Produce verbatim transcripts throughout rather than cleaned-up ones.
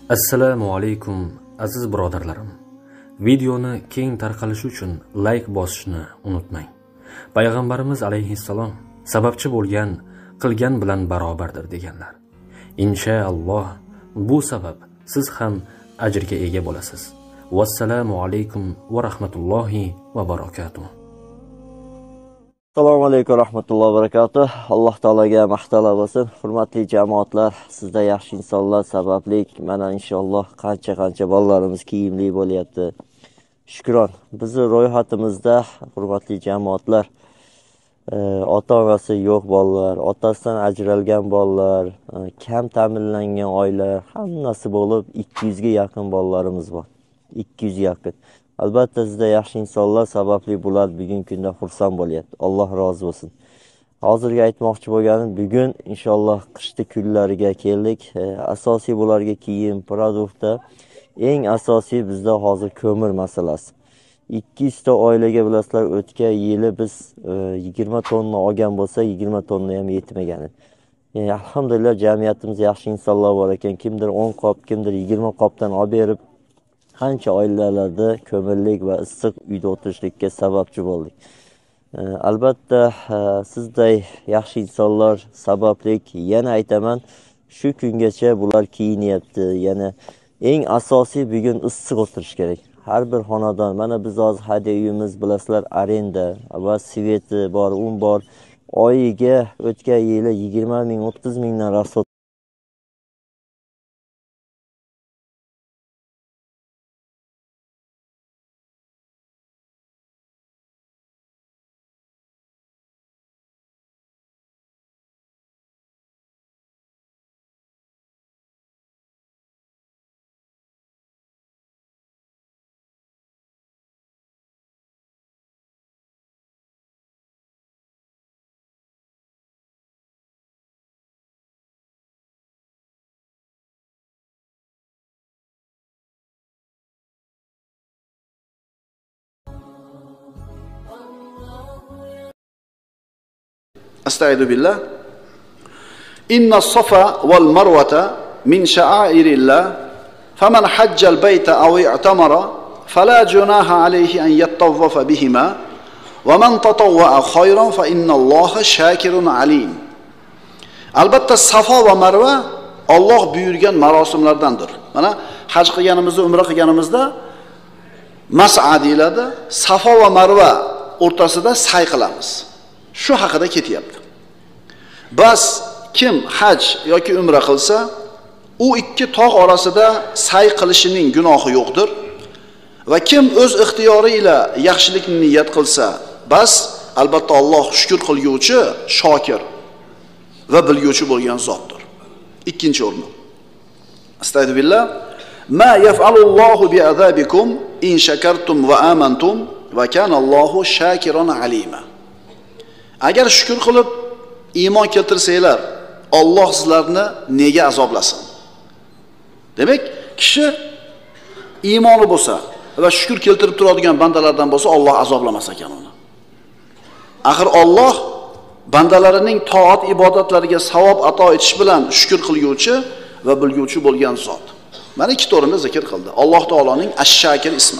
Assalomu alaykum aziz birodarlarim. Videoni keng tarqalishi uchun like bosishni unutmang. Payg'ambarimiz alayhissalom sababchi bo'lgan qilgan bilan barobardir deganlar. Inshaalloh bu sabab siz ham ajrga ega bo'lasiz. Vassalomu alaykum va rahmatullohi va barakatuh. Assalomu alaykum va rahmatullohi va barakatuh. Alloh taolaga maqtalar bo'lsin. Hurmatli jamoatlar, sizda yaxshi insonlar sababli mana inshaalloh qancha-qancha bolalarimiz kiyimli bo'lyapti. Shukron. Bizning ro'yxatimizda hurmatli jamoatlar, ota-onasi yo'q bolalar, otasidan ajralgan bolalar, kam ta'minlangan oilalar hammasi bo'lib ikki yuz ga yaqin bolalarimiz bor. ikki yuz yaqin. Albatta sizda yaxshi insonlar sababli bular bugungi kunda xursand bo'lyapti. Alloh rozi bo'lsin. Hozirga aytmoqchi bo'lganim, bugun inshaalloh qishki kunlariga keldik. Asosiy bularga kiyim, produktda eng asosiy bizda hozir ko'mir masalasi. ikki yuz ta oilaga bilasizlar, o'tgan yili biz yigirma tonna olgan bo'lsa, yigirma tonna ham yetmagan edi. Yani, alhamdulillah jamiyatimiz yaxshi insonlar bor ekan. Kimdir o'n qop, kimdir yigirma qopdan olib berib qancha oilalarda ko'mirlik va issiq uyda o'tirishlikka sababchi bo'ldik. E, albatta e, sizday yaxshi insonlar sababli yana aytaman, shu kungacha bular kiyinyapti. Yana eng asosiy bugun issiq o'tirish kerak. Har bir xonadon, mana biz hozir hadya uyimiz bilasizlar arenda va sveti bor, un bor. Oyiga o'tgan yili yigirma ming, o'ttiz mingdan rasot Estaizu billah. Inna safa wal marwata min sha'airillah. Faman hajjal bayta aw i'tamara fala junaha alayhi an yattawwafa bihima. Wa man tatawwa'a khayran fa inna Alloha shakirun alim. Albatta Safa va Marva Alloh buyurgan marosimlardandir. Mana haj qilganimizda, umra qilganimizda mas'a deyiladi. Safa va Marva o'rtasida sa'y qilamiz. Shu haqida ketyapti. Bas kim haj yoki umra qilsa, u ikki tog' orasida sa'y qilishining gunohi yo'qdir. Va kim o'z ixtiyori ila yaxshilikni niyat qilsa, bas albatta Alloh shukr qilguvchi, shokir va bilguvchi bo'lgan zotdir. Ikkinchi o'rin. Astagfirullah. Ma yaf'alullohu bi'azabikum in shakartum va amantum va kana Allohu shakiron alima. Agar shukr qilib iymon keltirsanglar, Alloh sizlarni nega azoblasin? Demak, kishi iymoni bo'lsa va shukr keltirib turadigan bandalardan bo'lsa, Alloh azoblamas ekan uni. Axir Alloh bandalarining toat ibodatlariga savob ato etish bilan shukr qilguvchi va bilguvchi bo'lgan zot. Mana ikki o'rinda zikr qildi. Alloh taoloning Ash-Shakir ismi.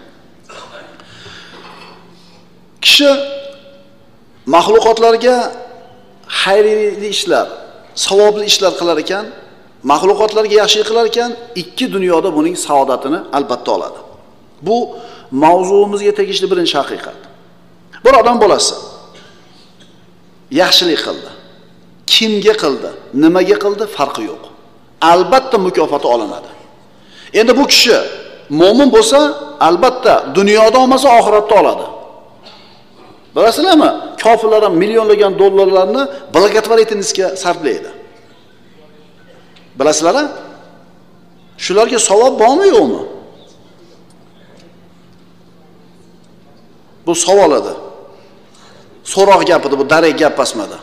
Kishi maxluqotlarga xayrli ishlar, savobli ishlar qilar ekan, maxluqotlarga yaxshilik qilar ekan, ikki dunyoda buning saodatini albatta oladi. Bu mavzuimizga tegishli birinchi haqiqat. Bir odam bolasi yaxshilik qildi. Kimga qildi, nimaga qildi farqi yo'q. Albatta mukofoti olinadi. Endi bu kishi mo'min bo'lsa, albatta dunyoda olmasa oxiratda oladi. Bilasizlarmi? Kofirlar ham millionlagan dollarlarni blagotvoritetniyga sarflaydi. Bilasizlar-a? Shularga savob bormi, yo'qmi? Bu savol edi. So'roq gap edi, bu darek gap pasmadi.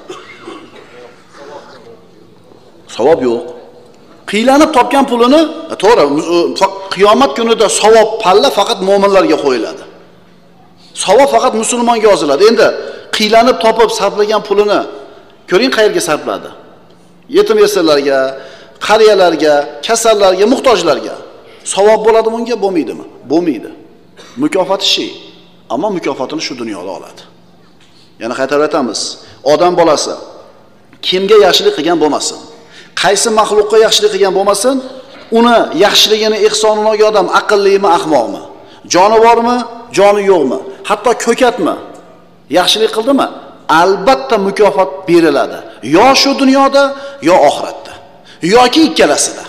Savob yo'q. Qiylanib topgan pulini, to'g'ri, qiyomat kunida savob palla faqat mo'minlarga qo'yiladi. Savob faqat musulmonga yoziladi. Endi qiylanib topib sarflagan pulini ko'ring qayerga sarfladi. Yetim yesirlarga, qariyalarga, kasallarga, muhtojlarga. Savob bo'ladimi unga, bo'lmaydimi? Bo'lmaydi. Mukofoti shay, ammo mukofotini shu dunyoda oladi. Yana qaytarib aytamiz. Odam bolasi kimga yaxshilik qilgan bo'lmasin, qaysi maxluqqa yaxshilik qilgan bo'lmasin, uni yaxshiligini, ihsonini olgan odam aqllimi, ahmoqmi, jonivormi, joni yo'qmi, hatto ko'katmi, yaxshilik qildimi, albatta mukofot beriladi. Yo shu dunyoda, yo oxiratda, yoki ikkalasida.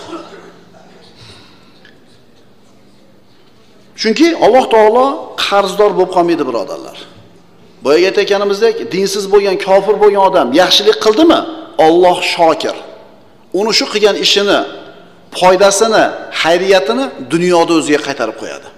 Chunki Alloh taolo qarzdor bo'lib qolmaydi, birodarlar. Boyaga aytganimizdek, dinsiz bo'lgan, kofir bo'lgan odam yaxshilik qildimi, Alloh shokir. Uni shu qilgan ishini, foydasini, xayriyatini dunyoda o'ziga qaytarib qo'yadi.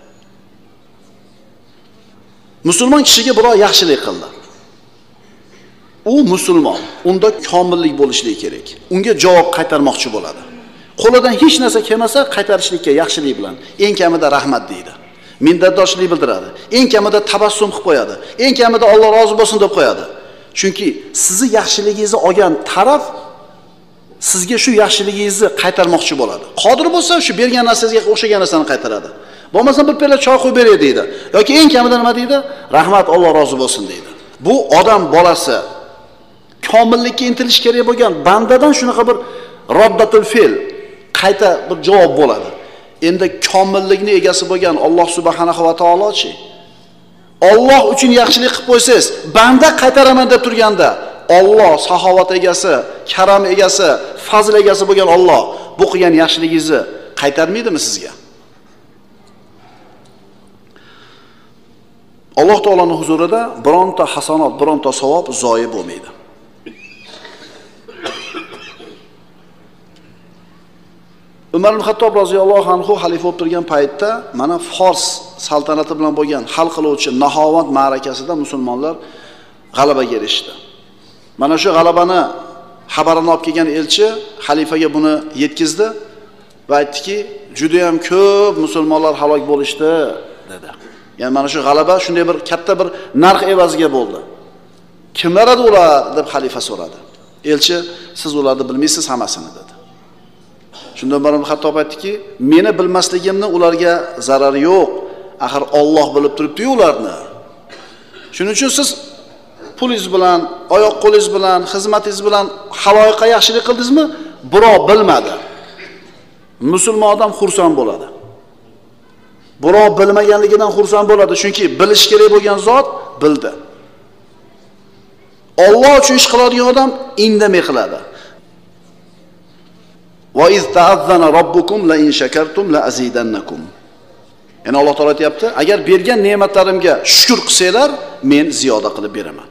Musulmon kishiga biror yaxshilik qildi. U musulmon, unda komillik bo'lishi kerak. Unga javob qaytarmoqchi bo'ladi. Qo'lidan hech narsa kelmasa, qaytarishlikka yaxshilik bilan, eng kamida rahmat deydi. Minnatdorchilik bildiradi. Eng kamida tabassum qilib qo'yadi. Eng kamida Alloh rozi bo'lsin deb qo'yadi. Chunki sizni yaxshiligingizni olgan taraf sizga shu yaxshiligingizni qaytarmoqchi bo'ladi. Qodir bo'lsa, shu bergan narsangizga o'xshagan narsani qaytaradi. Bo'lmasa bir piyola choy qo'yib beray deydi. Yoki eng kamida nima deydi? Rahmat, Alloh rozi bo'lsin deydi. Bu odam bolasi komillikka intilish kerak bo'lgan bandadan shunaqa bir roddatul fe'l, qayta bir javob bo'ladi. Endi komillikning egasi bo'lgan Alloh subhanahu va taolochi Alloh uchun yaxshilik qilib qo'ysangiz, banda qaytaraman deb turganda, Alloh saxovat egasi, karam egasi, fazl egasi bo'lgan Alloh bu qilgan yaxshiligingizni qaytarmaydimi sizga? Alloh taoloning huzurida bironta hasanat, bironta savob zoyi bo'lmaydi. Umar ibn Xattob roziyallohu anhu xalifa bo'lib turgan paytda mana Fors saltanati bilan bo'lgan hal qiluvchi Nahovand ma'rakasida musulmonlar g'alabaga erishdi. Mana shu g'alabani xabarini olib kelgan elchi xalifaga buni yetkazdi va aytdiki, juda ham ko'p musulmonlar halok bo'lishdi dedi. Ya'ni mana shu g'alaba shunday bir katta bir narx evaziga bo'ldi. Kimlar edi ular deb xalifa so'radi. Elchi, siz ularni bilmaysiz hammasini dedi. Shunda Umar ibn Xattob aytdiki, meni bilmasligimni ularga zarari yo'q. Axir Alloh bilib turibdi-ku ularni. Shuning uchun siz pulingiz bilan, oyoq qo'lingiz bilan, xizmatingiz bilan haloyiqqa yaxshilik qildingizmi? Birov bilmadi. Musulmon odam xursand bo'ladi. Birov bilmaganligidan xursand bo'ladi, chunki bilish kerak bo'lgan zot bildi. Alloh uchun ish qiladigan odam indamay qiladi. Va iz ta'azzana robbukum la in shakartum la azidannakum. Ya'ni Alloh taolo aytibdi, agar bergan ne'matlarimga shukr qilsanglar, men ziyoda qilib beraman.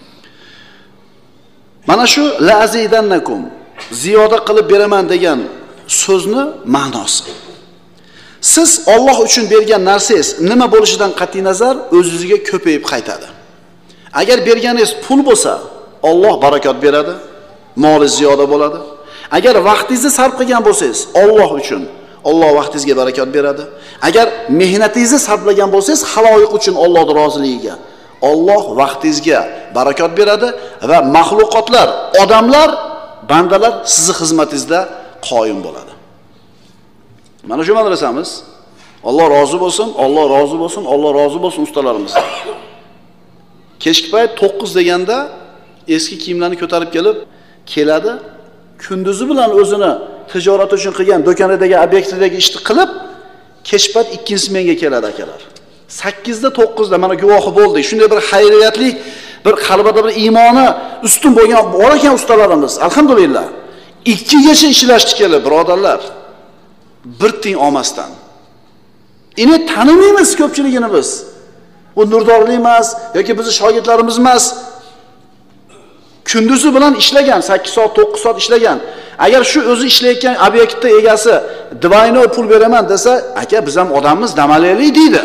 Mana shu la azidannakum, ziyoda qilib beraman degan so'zni ma'nosi. Siz Alloh uchun bergan narsangiz nima bo'lishidan qat'iy nazar o'zingizga ko'payib qaytadi. Agar berganingiz pul bo'lsa, Alloh barakot beradi, molingiz ziyoda bo'ladi. Agar vaqtingizni sarf qilgan bo'lsangiz, Alloh uchun, Alloh vaqtingizga barakot beradi. Agar mehnatingizni sarflagan bo'lsangiz, haloyiq uchun Allohning roziligiga, Alloh vaqtingizga barakot beradi va maxluqotlar, odamlar, bandalar sizning xizmatingizda qoyim bo'ladi. Mana shu madrasamiz. Alloh rozi bo'lsin, Alloh rozi bo'lsin, Alloh rozi bo'lsin ustalarimiz. Kechki payt to'qqiz deganda eski kiyimlarni ko'tarib kelib keladi. Kunduzi bilan o'zini tijorat uchun qilgan do'konidagi obyektidagi ishni qilib, kechpayt ikkinchi menga keladi akalar. sakkizda to'qqizda mana guvohi bo'ldik. Shunday bir xayriyatli, bir qalbida bir iymoni ustun bo'lgan bor ekan ustalarimiz. Alhamdulillah. ikkigacha ishlashdi kelib, birodarlar. Bir tiyin olmasdan. Ini tanimaymiz ko'pchiligini biz. Bu nurdorlik emas yoki bizning shogirdlarimiz emas. Kunduzi bilan ishlagan, sakkiz soat, to'qqiz soat ishlagan. Agar shu o'zi ishlayotgan obyektda egasi двойно pul beraman desa, aka biz ham odammiz, damalaylik deydi.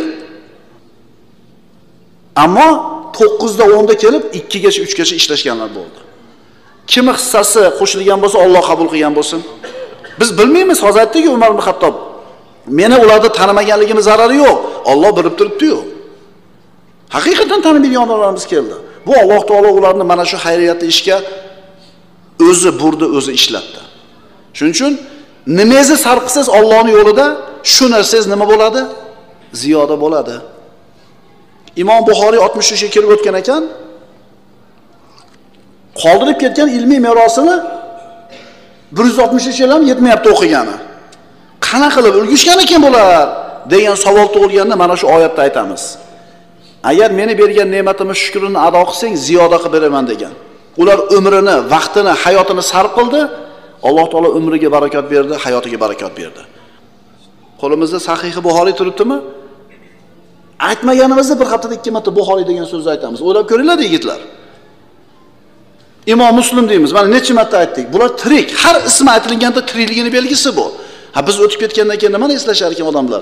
Ammo to'qqizda o'nda kelib ikkigacha, uchgacha ishlashganlar bo'ldi. Kimi hissasi qo'shilgan bo'lsa, Alloh qabul qilgan bo'lsin. Biz bilmaymiz, hozir aytdiki Umar ibn Xattob. Meni ularni tanimaganligimiz zarari yo'q. Alloh bilib turibdi-yu. Haqiqatan tanimaydigan odamlarimiz keldi. Bu Alloh taolo ularni mana shu xayriyatli ishga o'zi burdi, o'zi ishlatdi. Shuning uchun Nimangizni sarf qilsangiz Allohning yo'lida, shu narsangiz nima bo'ladi? Ziyoda bo'ladi. Imom Buxoriy oltmish uchga kelib o'tgan ekan, qoldirib ketgan ilmiy merosini bir yuz oltmish uch yil ham yetmayapti o'qigani. Qana qilib ulgishgan ekan bular degan savol tug'ilganda mana shu oyatda aytamiz. Agar meni bergan ne'matimni shukrini ado qilsang, ziyoda qilib beraman degan. Ular umrini, vaqtini, hayotini sarf qildi. Alloh taolo umriga barakot berdi, hayotiga barakot berdi. Qo'limizda Sahih Buxoriy turibdimi? Aytmaganimizda bir haftada ikki marta Buxoriy degan so'zni aytamiz. O'ylab ko'ringlar yigitlar. Imom Muslim deymiz. Mana necha marta aytdik. Bular tirik. Har ismi aytilganda tirikligini belgisi bu. Ha biz o'tib ketgandan keyin nimani eslashar ekan odamlar?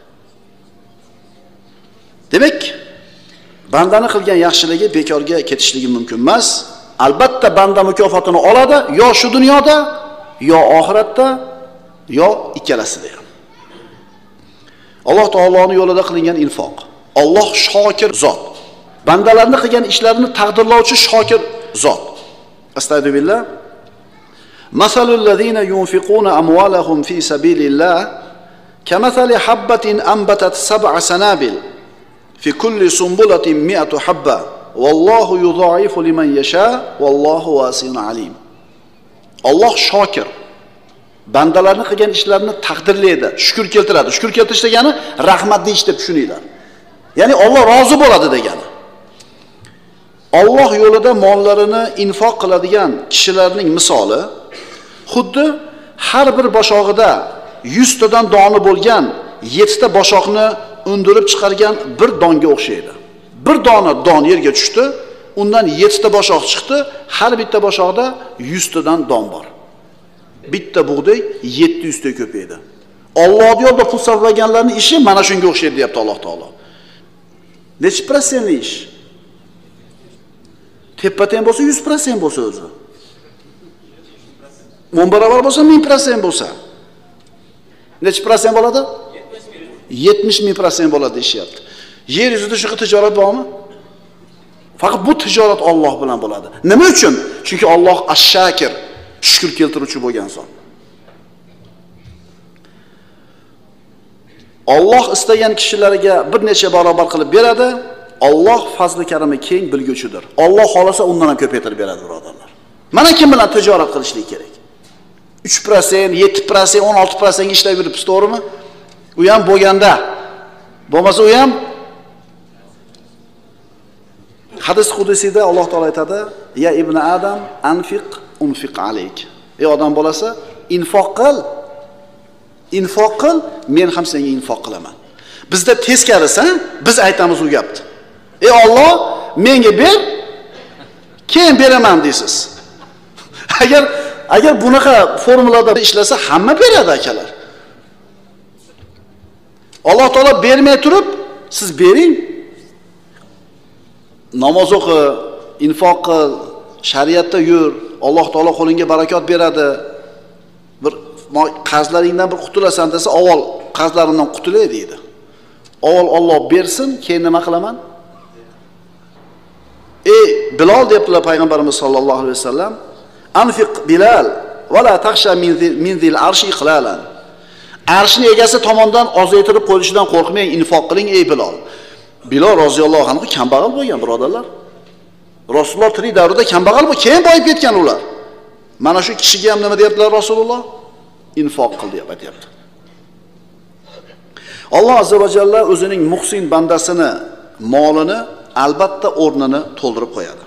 Demak, bandani qilgan yaxshiligi bekorga ketishligi mumkin emas. Albatta banda mukofotini oladi, yo shu dunyoda, yo oxiratda, yo ikkalasida ham. Alloh taoloning yo'lida qilingan infoq. Alloh shokir zot. Bandalarning qilgan ishlarini taqdirlovchi shokir zot. Astagfirullah. Masalul ladzina yunfiquna amwalahum fi sabilillah kamathali habatin anbatat sab'a sanabil fi kulli sumbulatin mi'atu habba wallahu yudha'ifu liman yasha wallahu wasi'un alim. Alloh shokir. Bandalarning qilgan ishlarini taqdirlaydi, shukr keltiradi. Shukr keltirish degani rahmat deyish deb tushuninglar. Ya'ni Alloh rozi bo'ladi degani. Alloh yo'lida mollarini infoq qiladigan kishilarning misoli xuddi har bir boshog'ida yuz tadan doni bo'lgan yetti ta boshoqni undirib chiqargan bir donga o'xshaydi. Bir dona don yerga tushdi, undan yetti ta boshoq chiqdi, har bitta boshoqda yuz tadan don bor. Bitta bug'doy yetti yuz ta ko'paydi. Alloh yo'lida pul sarflaganlarning ishi mana shunga o'xshaydi, deyapti Alloh taolo. Necha prosentli ish? Teppa-teng bo'lsa yuz prosent bo'lsa o'zi. o'n barobar bo'lsa ming prosent bo'lsa. Necha prosent bo'ladi? yetmish ming prosent bo'ladi deyapti. Yer yuzida shu tijorat bormi? Faqat bu tijorat Alloh bilan bo'ladi. Nima uchun? Chunki Alloh ash-shakir, shukr keltiruvchi bo'lgan zot. Alloh istagan kishilarga bir necha barobar qilib beradi. Alloh fazli karami keng bilguchidir. Alloh xolasa undan ham ko'paytirib beradi, birodarlar. Mana kim bilan tijorat qilishlik kerak? uch prosent, yetti prosent, o'n olti prosent ishlab yuribsiz, to'g'rimi? U ham bo'lganda. Bo'lmasa u ham hadis qudusiyda Alloh taolo aytadi: "Ya ibn Adam, anfiq unfiq alayk." Ey odam bolasi, infoq qil. Infoq qil, men ham senga infoq qilaman. Bizda teskarisi, biz aytamiz u gapni. Ey Alloh, menga ber, keyin beraman deysiz. Agar agar bunaqa formulada ishlasa, hamma beradi akalar. Alloh taolo bermay turib, siz bering. Namoz o'qi, infoq qil, shariatda yur, Alloh taolo qo'lingga barakot beradi. Bir qarzlaringdan bir qutulasan desa, avval qarzlarimdan qutulay deydi. Avval Alloh bersin, keyin nima qilaman? Ey Bilal debdilar payg'ambarimiz sollallohu alayhi vasallam, anfiq Bilal va la taxsha min zil arshi qilalan. Arshning egasi tomonidan ozaytirib qo'yishidan qo'rqmang, infoq qiling ey Bilal. Bilal roziyallohu anhu kambag'al bo'lgan, birodarlar. Rasululloh tirik davrida kambag'al bo'lib, keyin boyib ketgan ular. Mana shu kishiga ham nima deyaptilar Rasululloh? Infoq qil deb aytayapti. Alloh azza va jalla o'zining muhsin bandasini molini albatta o'rnini to'ldirib qo'yadi.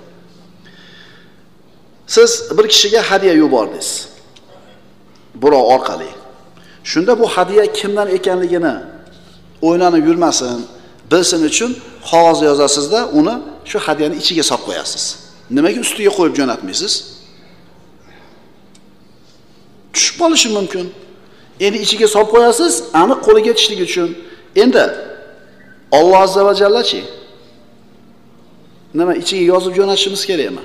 Siz bir kishiga hadiya yubordingiz. Birov orqali. Shunda bu hadiya kimdan ekanligini o'ylanib yurmasin, bilsin uchun qog'oz yozasizda, uni shu hadiyani ichiga solib qo'yasiz. Nimaga ustiga qo'yib jo'natmaysiz? Tushib qolishi mumkin. Endi ichiga solib qo'yasiz, aniq qo'liga yetishligi uchun. Endi Alloh azza va jallachi nima ichiga yozib jo'natishimiz kerakmi?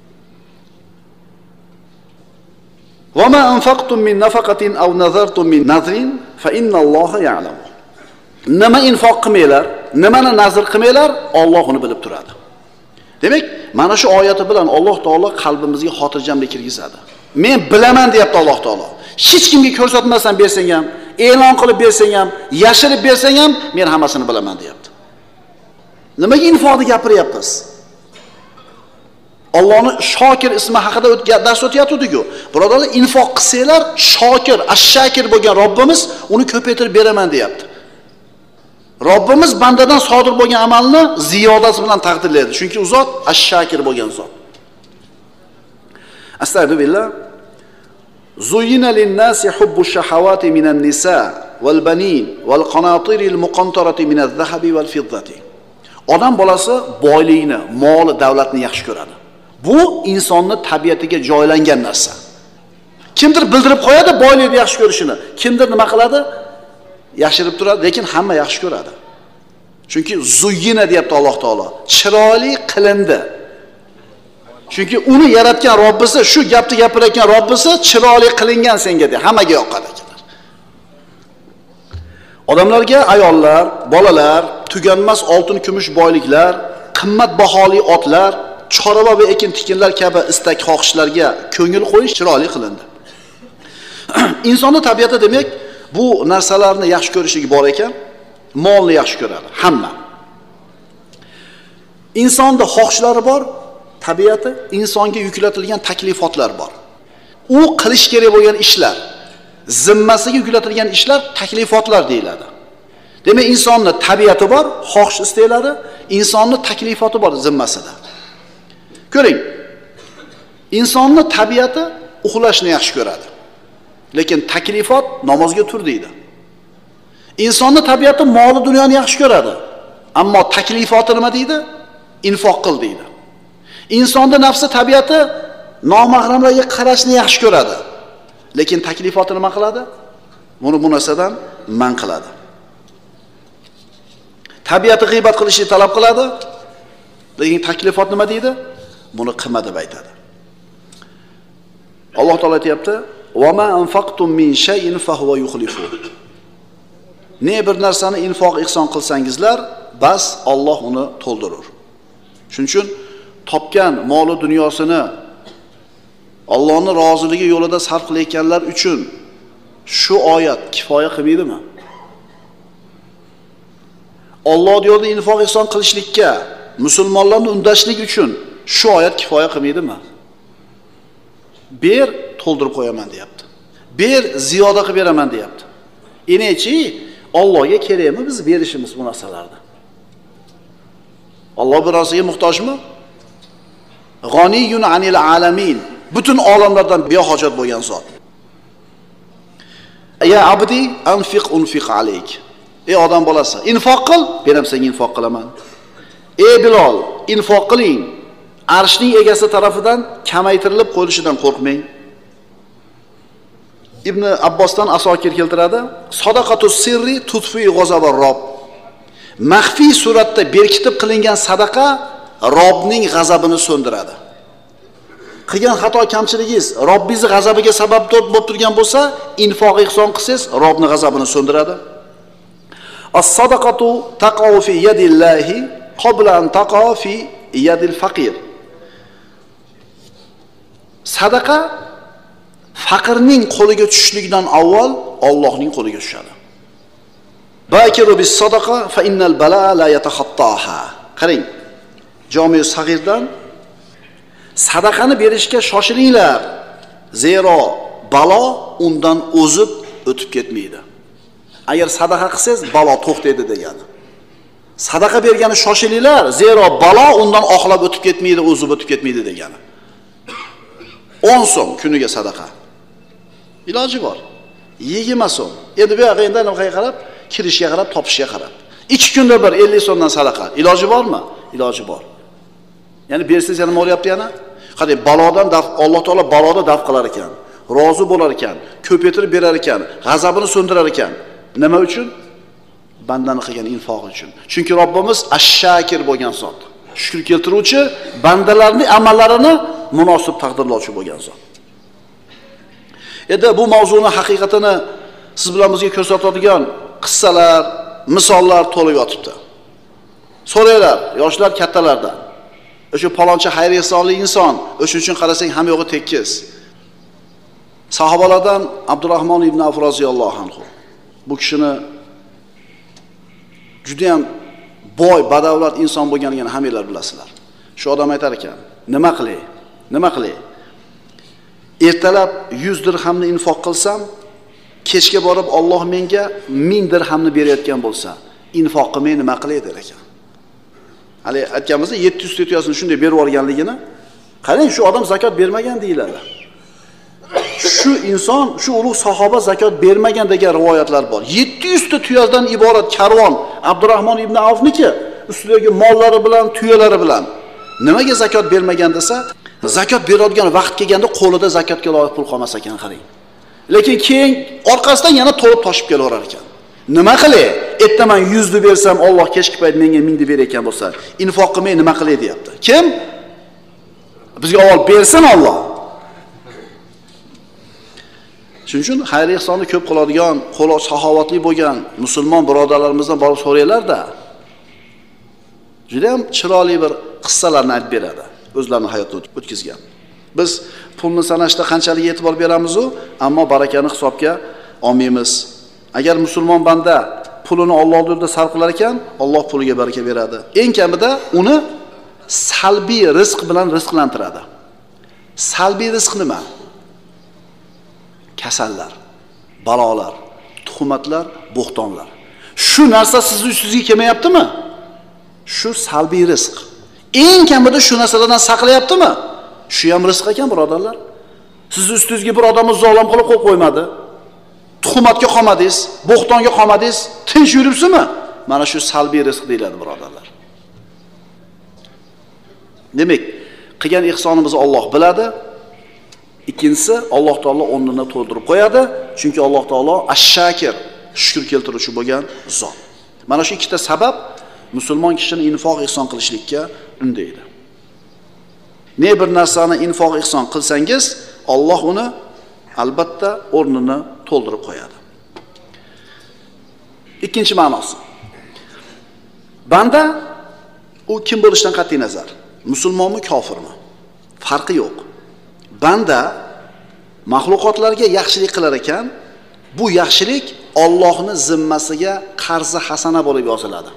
Va ma anfaqtum min nafaqatin aw nazartum min nazrin fa inna Alloha ya'lamu. Nima infoq qilmanglar, nimani nazr qilmanglar, Alloh uni bilib turadi. Demak, mana shu oyati bilan Alloh taolo qalbimizga xotirjamlik kirgizadi. Men bilaman deyapti Alloh taolo. Hech kimga ko'rsatmasdan bersang ham, e'lon qilib bersang ham, yashirib bersang ham men hammasini bilaman deyapti. Nimaga infoqni gapiryapmiz? Allohning Shokir ismi haqida dars o'tyapti-ku. Birodarlar, infoq qilsanglar, Shokir, ash-shakir bo'lgan Robbimiz uni ko'paytirib beraman deyapti. Robbimiz bandadan sodir bo'lgan amalni ziyodasi bilan taqdirlaydi. Chunki u zot ash-shakir bo'lgan zot. Astagfirullah. Zuyyina lin-nasi hubbush shahawati minan nisa wal banin wal qanatiril muqantarati minaz-zahabi wal fiddati. Odam bolasi boylikni, moli, davlatni yaxshi ko'radi. Bu insonning tabiatiga joylangan narsa. Kimdir bildirib qo'yadi boylikni yaxshi ko'rishini, kimdir nima qiladi? Yashirib turadi, lekin hamma yaxshi ko'radi. Chunki zuyyina deyapti Alloh taolo. Chiroyli qilindi. Chunki uni yaratgan Robbisi, shu gapni gapirayotgan Robbisi chiroyli qilingan senga deb hammaga yoqadi ekanlar. Odamlarga ayollar, bolalar, tuganmas oltin, kumush boyliklar, qimmat baholi otlar, chorva va ekin tikinlar kabi istak xohishlarga ko'ngil qo'yish chiroyli qilindi. Insonning tabiati demak bu narsalarni yaxshi ko'rishligi bor ekan, molni yaxshi ko'radi hamma. Insonda xohishlari bor, tabiati, insonga yuklatilgan taklifotlar bor. U qilish kerak bo'lgan ishlar, zimmasiga yuklatilgan ishlar taklifotlar deyiladi. Demak, insonning tabiati bor, xohish istaklari, insonning taklifoti bor zimmasida. Ko'ring. Insonning tabiati uxlashni yaxshi ko'radi. Lekin taklifot namozga tur deydi. Insonning tabiati moli dunyoni yaxshi ko'radi. Ammo taklifoti nima deydi? Infoq qil deydi. Insonning nafsi tabiati nomahramlarga qarashni yaxshi ko'radi. Lekin taklifoti nima qiladi? Buni bu narsadan man qiladi. Tabiati g'iybat qilishni talab qiladi. Lekin taklifot nima deydi? Buni qilma deb aytadi. Alloh taolo aytayapti: "Va ma anfaqtum min shay'in fa huwa yukhlifu." Ne bir narsani infoq ihson qilsangizlar, bas Alloh uni to'ldirur. Shuning uchun topgan moli dunyosini Allohning roziligi yo'lida sarf qilayotganlar uchun shu oyat kifoya qilmaydimi? Alloh yo'lida infoq ihson qilishlikka, musulmonlarni undashlik uchun shu oyat kifoya qilmaydimi? Ber, to'ldirib qo'yaman deyapti. Ber, ziyoda qilib beraman deyapti. Enechi Allohga kerakmi biz berishimiz bu narsalarni? Alloh birosiga muhtojmi? G'aniyun anil alamin. Butun olamlardan behojat bo'lgan zot. Ya abdi anfiq unfiq alayk. Ey odam bolasi, infoq qil, men ham senga infoq qilaman. Ey Bilol, infoq qiling. Arshning egasi tarafidan kamaytirilib qo'yilishidan qo'rqmang. Ibn Abbosdan Asokir keltiradi. Sadaqatus sirri tutfi g'azabar rob. Maxfiy suratda berkitib qilingan sadaqa Robning g'azabini so'ndiradi. Qilgan xato kamchiligingiz Robbingiz g'azabiga sabab bo'lib turgan bo'lsa, infoq ihson qilsangiz Robning g'azabini so'ndiradi. As-sadaqatu taqau fi yadillahi qabla an taqau fi yadil faqir. Sadaqa faqirning qo'liga tushishlikdan avval Allohning qo'liga tushadi. Bakiru bis sadaqa fa innal balaa la yatakhattaha. Qarang, Jami' Sag'irdan sadaqani berishga shoshilinglar, zero balo undan o'zib o'tib ketmaydi. Agar sadaqa qilsangiz balo to'xtaydi degani. Sadaqa bergani shoshilinglar, zero balo undan oqlab o'tib ketmaydi, o'zib o'tib ketmaydi degani. o'n so'm kuniga sadaqa. Iloji bor. yigirma so'm. Endi bu yoqqa endi nimaga qarab, kirishga qarab, topishga qarab. ikki kunda bir ellik so'mdan sadaqa. Iloji bormi? Iloji bor. Ya'ni bersangiz yana nima bo'lyapti yana? Qarang, balodan daf Alloh taolo baloda daf qilar ekan, rozi bo'lar ekan, ko'paytirib berar ekan, g'azabini so'ndirar ekan. Nima uchun? Bandani qilgan infoq uchun. Chunki Robbimiz ash-shakir bo'lgan zot. Shukr keltiruvchi, bandalarning amallarini munosib taqdirlovchi bo'lgan zot. Endi bu mavzuni haqiqatini siz bilan bizga ko'rsatadigan qissalar, misollar to'lib yotibdi. So'raylar, yoshlar kattalardan. O'sha palonchi xayriya sonli inson, o'sha uchun qarasang ham yo'g'i tekis. Sahobalardan Abdurrahmon ibn Avf roziyallohu anhu. Bu kishini juda ham boy, badavlat inson bo'lganligini hammanglar bilasizlar. Shu odam aytar ekan, nima qilay? Nima qilay? Ertalab yuz dirhamni infoq qilsam, kechga borib Alloh menga ming dirhamni berayotgan bo'lsa, infoq qilmay nima qilay der ekan. Hali aytganimizda yetti yuz tetiyasini shunday berib yuborganligini, qarang, shu odam zakot bermagan deyiladi. Shu inson, shu ulug' sahoba zakot bermagan degan rivoyatlar bor. yetti yuz ta tuyadan iborat karvon Abdurrahmon ibn Avfniki, ustidagi mollari bilan, tuyalari bilan nimaga zakot bermagan desa, zakot beradigan vaqt kelganda qo'lida zakotga loyiq pul qolmas ekan, qarang. Lekin keyin orqasidan yana to'lib toshib kelaverar ekan. Nima qilay? Ertaman yuz ni bersam Alloh kechki payt menga ming ni berayotgan bo'lsa, infoq qilmay nima qilay deyapti. Kim? Bizga avval bersin Alloh. Shuning uchun xayr ihsonni ko'p qiladigan, qo'li saxovatli bo'lgan musulmon birodarlarimizdan borib so'raylar-da. Juda ham chiroyli bir qissalarni aytib beradi, o'zlarining hayotida o'tkazgan. Biz pulni sanashda qanchalik e'tibor beramiz-u, ammo barakani hisobga olmaymiz. Agar musulmon banda pulini Alloh yo'lida sarf qilar ekan, Alloh puliga baraka beradi. Eng kamida uni salbiy rizq bilan rizqlantiradi. Salbiy rizq nima? Kasallar, balolar, tuhmatlar, bo'xtonlar. Shu narsa sizning ustingizga kelmayaptimi? Shu salbiy rizq. Eng kamida shu narsalardan saqlayaptimi? Shu ham rizq ekan, birodarlar. Siz ustingizga bir odamni zolim qilib qo'yib qo'ymadi. Tuhmatga qolmadingiz, bo'xtonga qolmadingiz, tinch yuribsizmi? Mana shu salbiy rizq deyiladi, birodarlar. Demak, qilgan ihsonimizni Alloh biladi. Ikkinchisi, Alloh taolo o'rnini to'ldirib qo'yadi, chunki Alloh taolo ash-shakir, shukr keltiruvchi bo'lgan zot. Mana shu ikkita sabab musulmon kishini infoq ihson qilishlikka undaydi. Ne bir narsani infoq ihson qilsangiz, Alloh uni albatta o'rnini to'ldirib qo'yadi. Ikkinchi ma'nosi. Banda u kim bo'lishidan qat'iy nazar, musulmonmi, kofirmi? Farqi yo'q. Banda mahluqotlarga yaxshilik qilar ekan, bu yaxshilik Allohning zimmasiga qarzi hasana bo'lib yoziladi.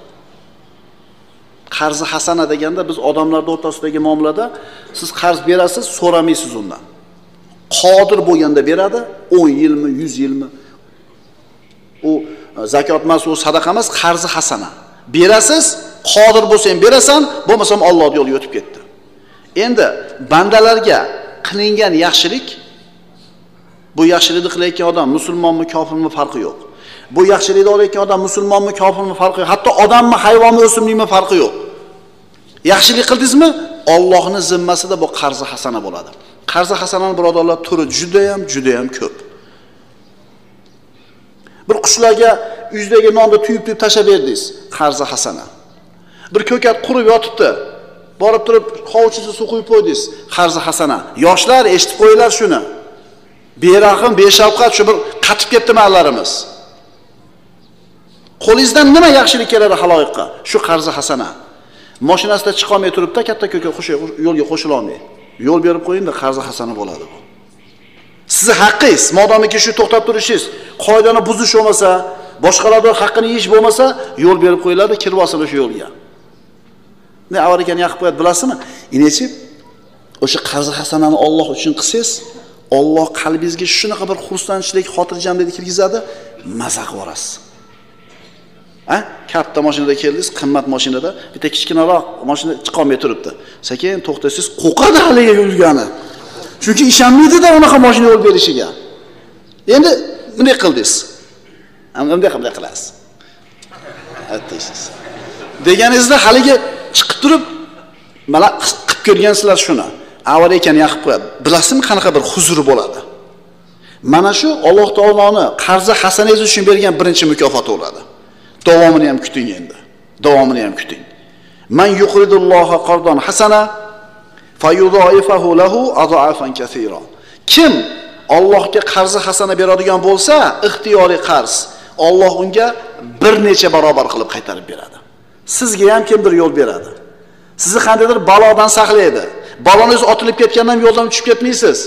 Qarzi hasana deganda biz odamlar o'rtasidagi muomalada siz qarz berasiz, so'ramaysiz undan. Qodir bo'lganda beradi, o'n yilmi, yuz yilmi. U zakot emas, u sadaqa emas, qarzi hasana. Berasiz, qodir bo'lsang berasan, bo'lmasam Alloh yo'liga o'tib ketdi. Endi bandalarga qilingan yaxshilik, bu yaxshilikni qilayotgan odam musulmonmi, kofirmi farqi yo'q. Bu yaxshilikni olayotgan odam musulmonmi, kofirmi farqi yo'q. Hatto odammi, hayvonmi, o'simlikmi farqi yo'q. Yaxshilik qildingizmi, Allohning zimmasida bu qarzi hasana bo'ladi. Qarzi hasananing birodarlar turi juda ham, juda ham ko'p. Bir qushlarga uydagi nonni tuyib-tuyib tashlab berdingiz, qarzi hasana. Bir ko'kat qurib yotibdi, borib turib hovuchisiga suv quyib qo'ydingiz, qarzi hasana. Yoshlar eshitib qo'yinglar shuni. Berahim, beshafqat shu bir qatib ketdi mallarimiz. Qo'lingizdan nima yaxshilik keladi haloyiqqa? Shu qarzi hasana. Mashinasida chiqa olmay turibdi, katta ko'kat yo'lga qo'shila olmay. Yo'l berib qo'yingda qarzi hasana bo'ladi bu. Sizni haqqingiz, modomiki shu to'xtab turishingiz, qoidani buzish bo'lmasa, boshqalarning haqqini yeyish bo'lmasa, yo'l berib qo'yiladi, kirib olsin shu yo'lga. Ne avar ekan yaqib qo'yadi, bilasizmi? Inechi o'sha qarzi hasanani Alloh uchun qilsangiz, Alloh qalbingizga shunaqa bir xursandchilik, xotirjamlikni kirgizadi, maza qilasiz. Ha? Katta mashinada keldingiz, qimmat mashinada, bitta kichkinaroq mashina chiqa olmay turibdi. Sekin to'xtasiz, qo'qadi haliga yurgani. Chunki ishonmaydi-da unaqa mashina yo'l berishiga. Endi bunday qildingiz. Hamda bunday qilib qilasiz. Aytdingiz. Deganingizda haliga chiqib turib, mana qilib ko'rgansizlar shuni. Avval ekan yaqib qo'yadi. Bilasizmi qanaqa bir huzuri bo'ladi? Mana shu Alloh taoloning qarzi hasanangiz uchun bergan birinchi mukofoti bo'ladi. Davomini ham kuting endi. Davomini ham kuting. Man yuqridulloha qardan hasana fayudaifahu lahu adha'afan kaseera. Kim Allohga qarzi hasana beradigan bo'lsa, ixtiyoriy qarz, Alloh unga bir necha barobar qilib qaytarib beradi. Sizga ham kimdir yo'l beradi. Sizni qandaydir balodan saqlaydi. Balongiz otilib ketgandan yo'ldan tushib ketmaysiz.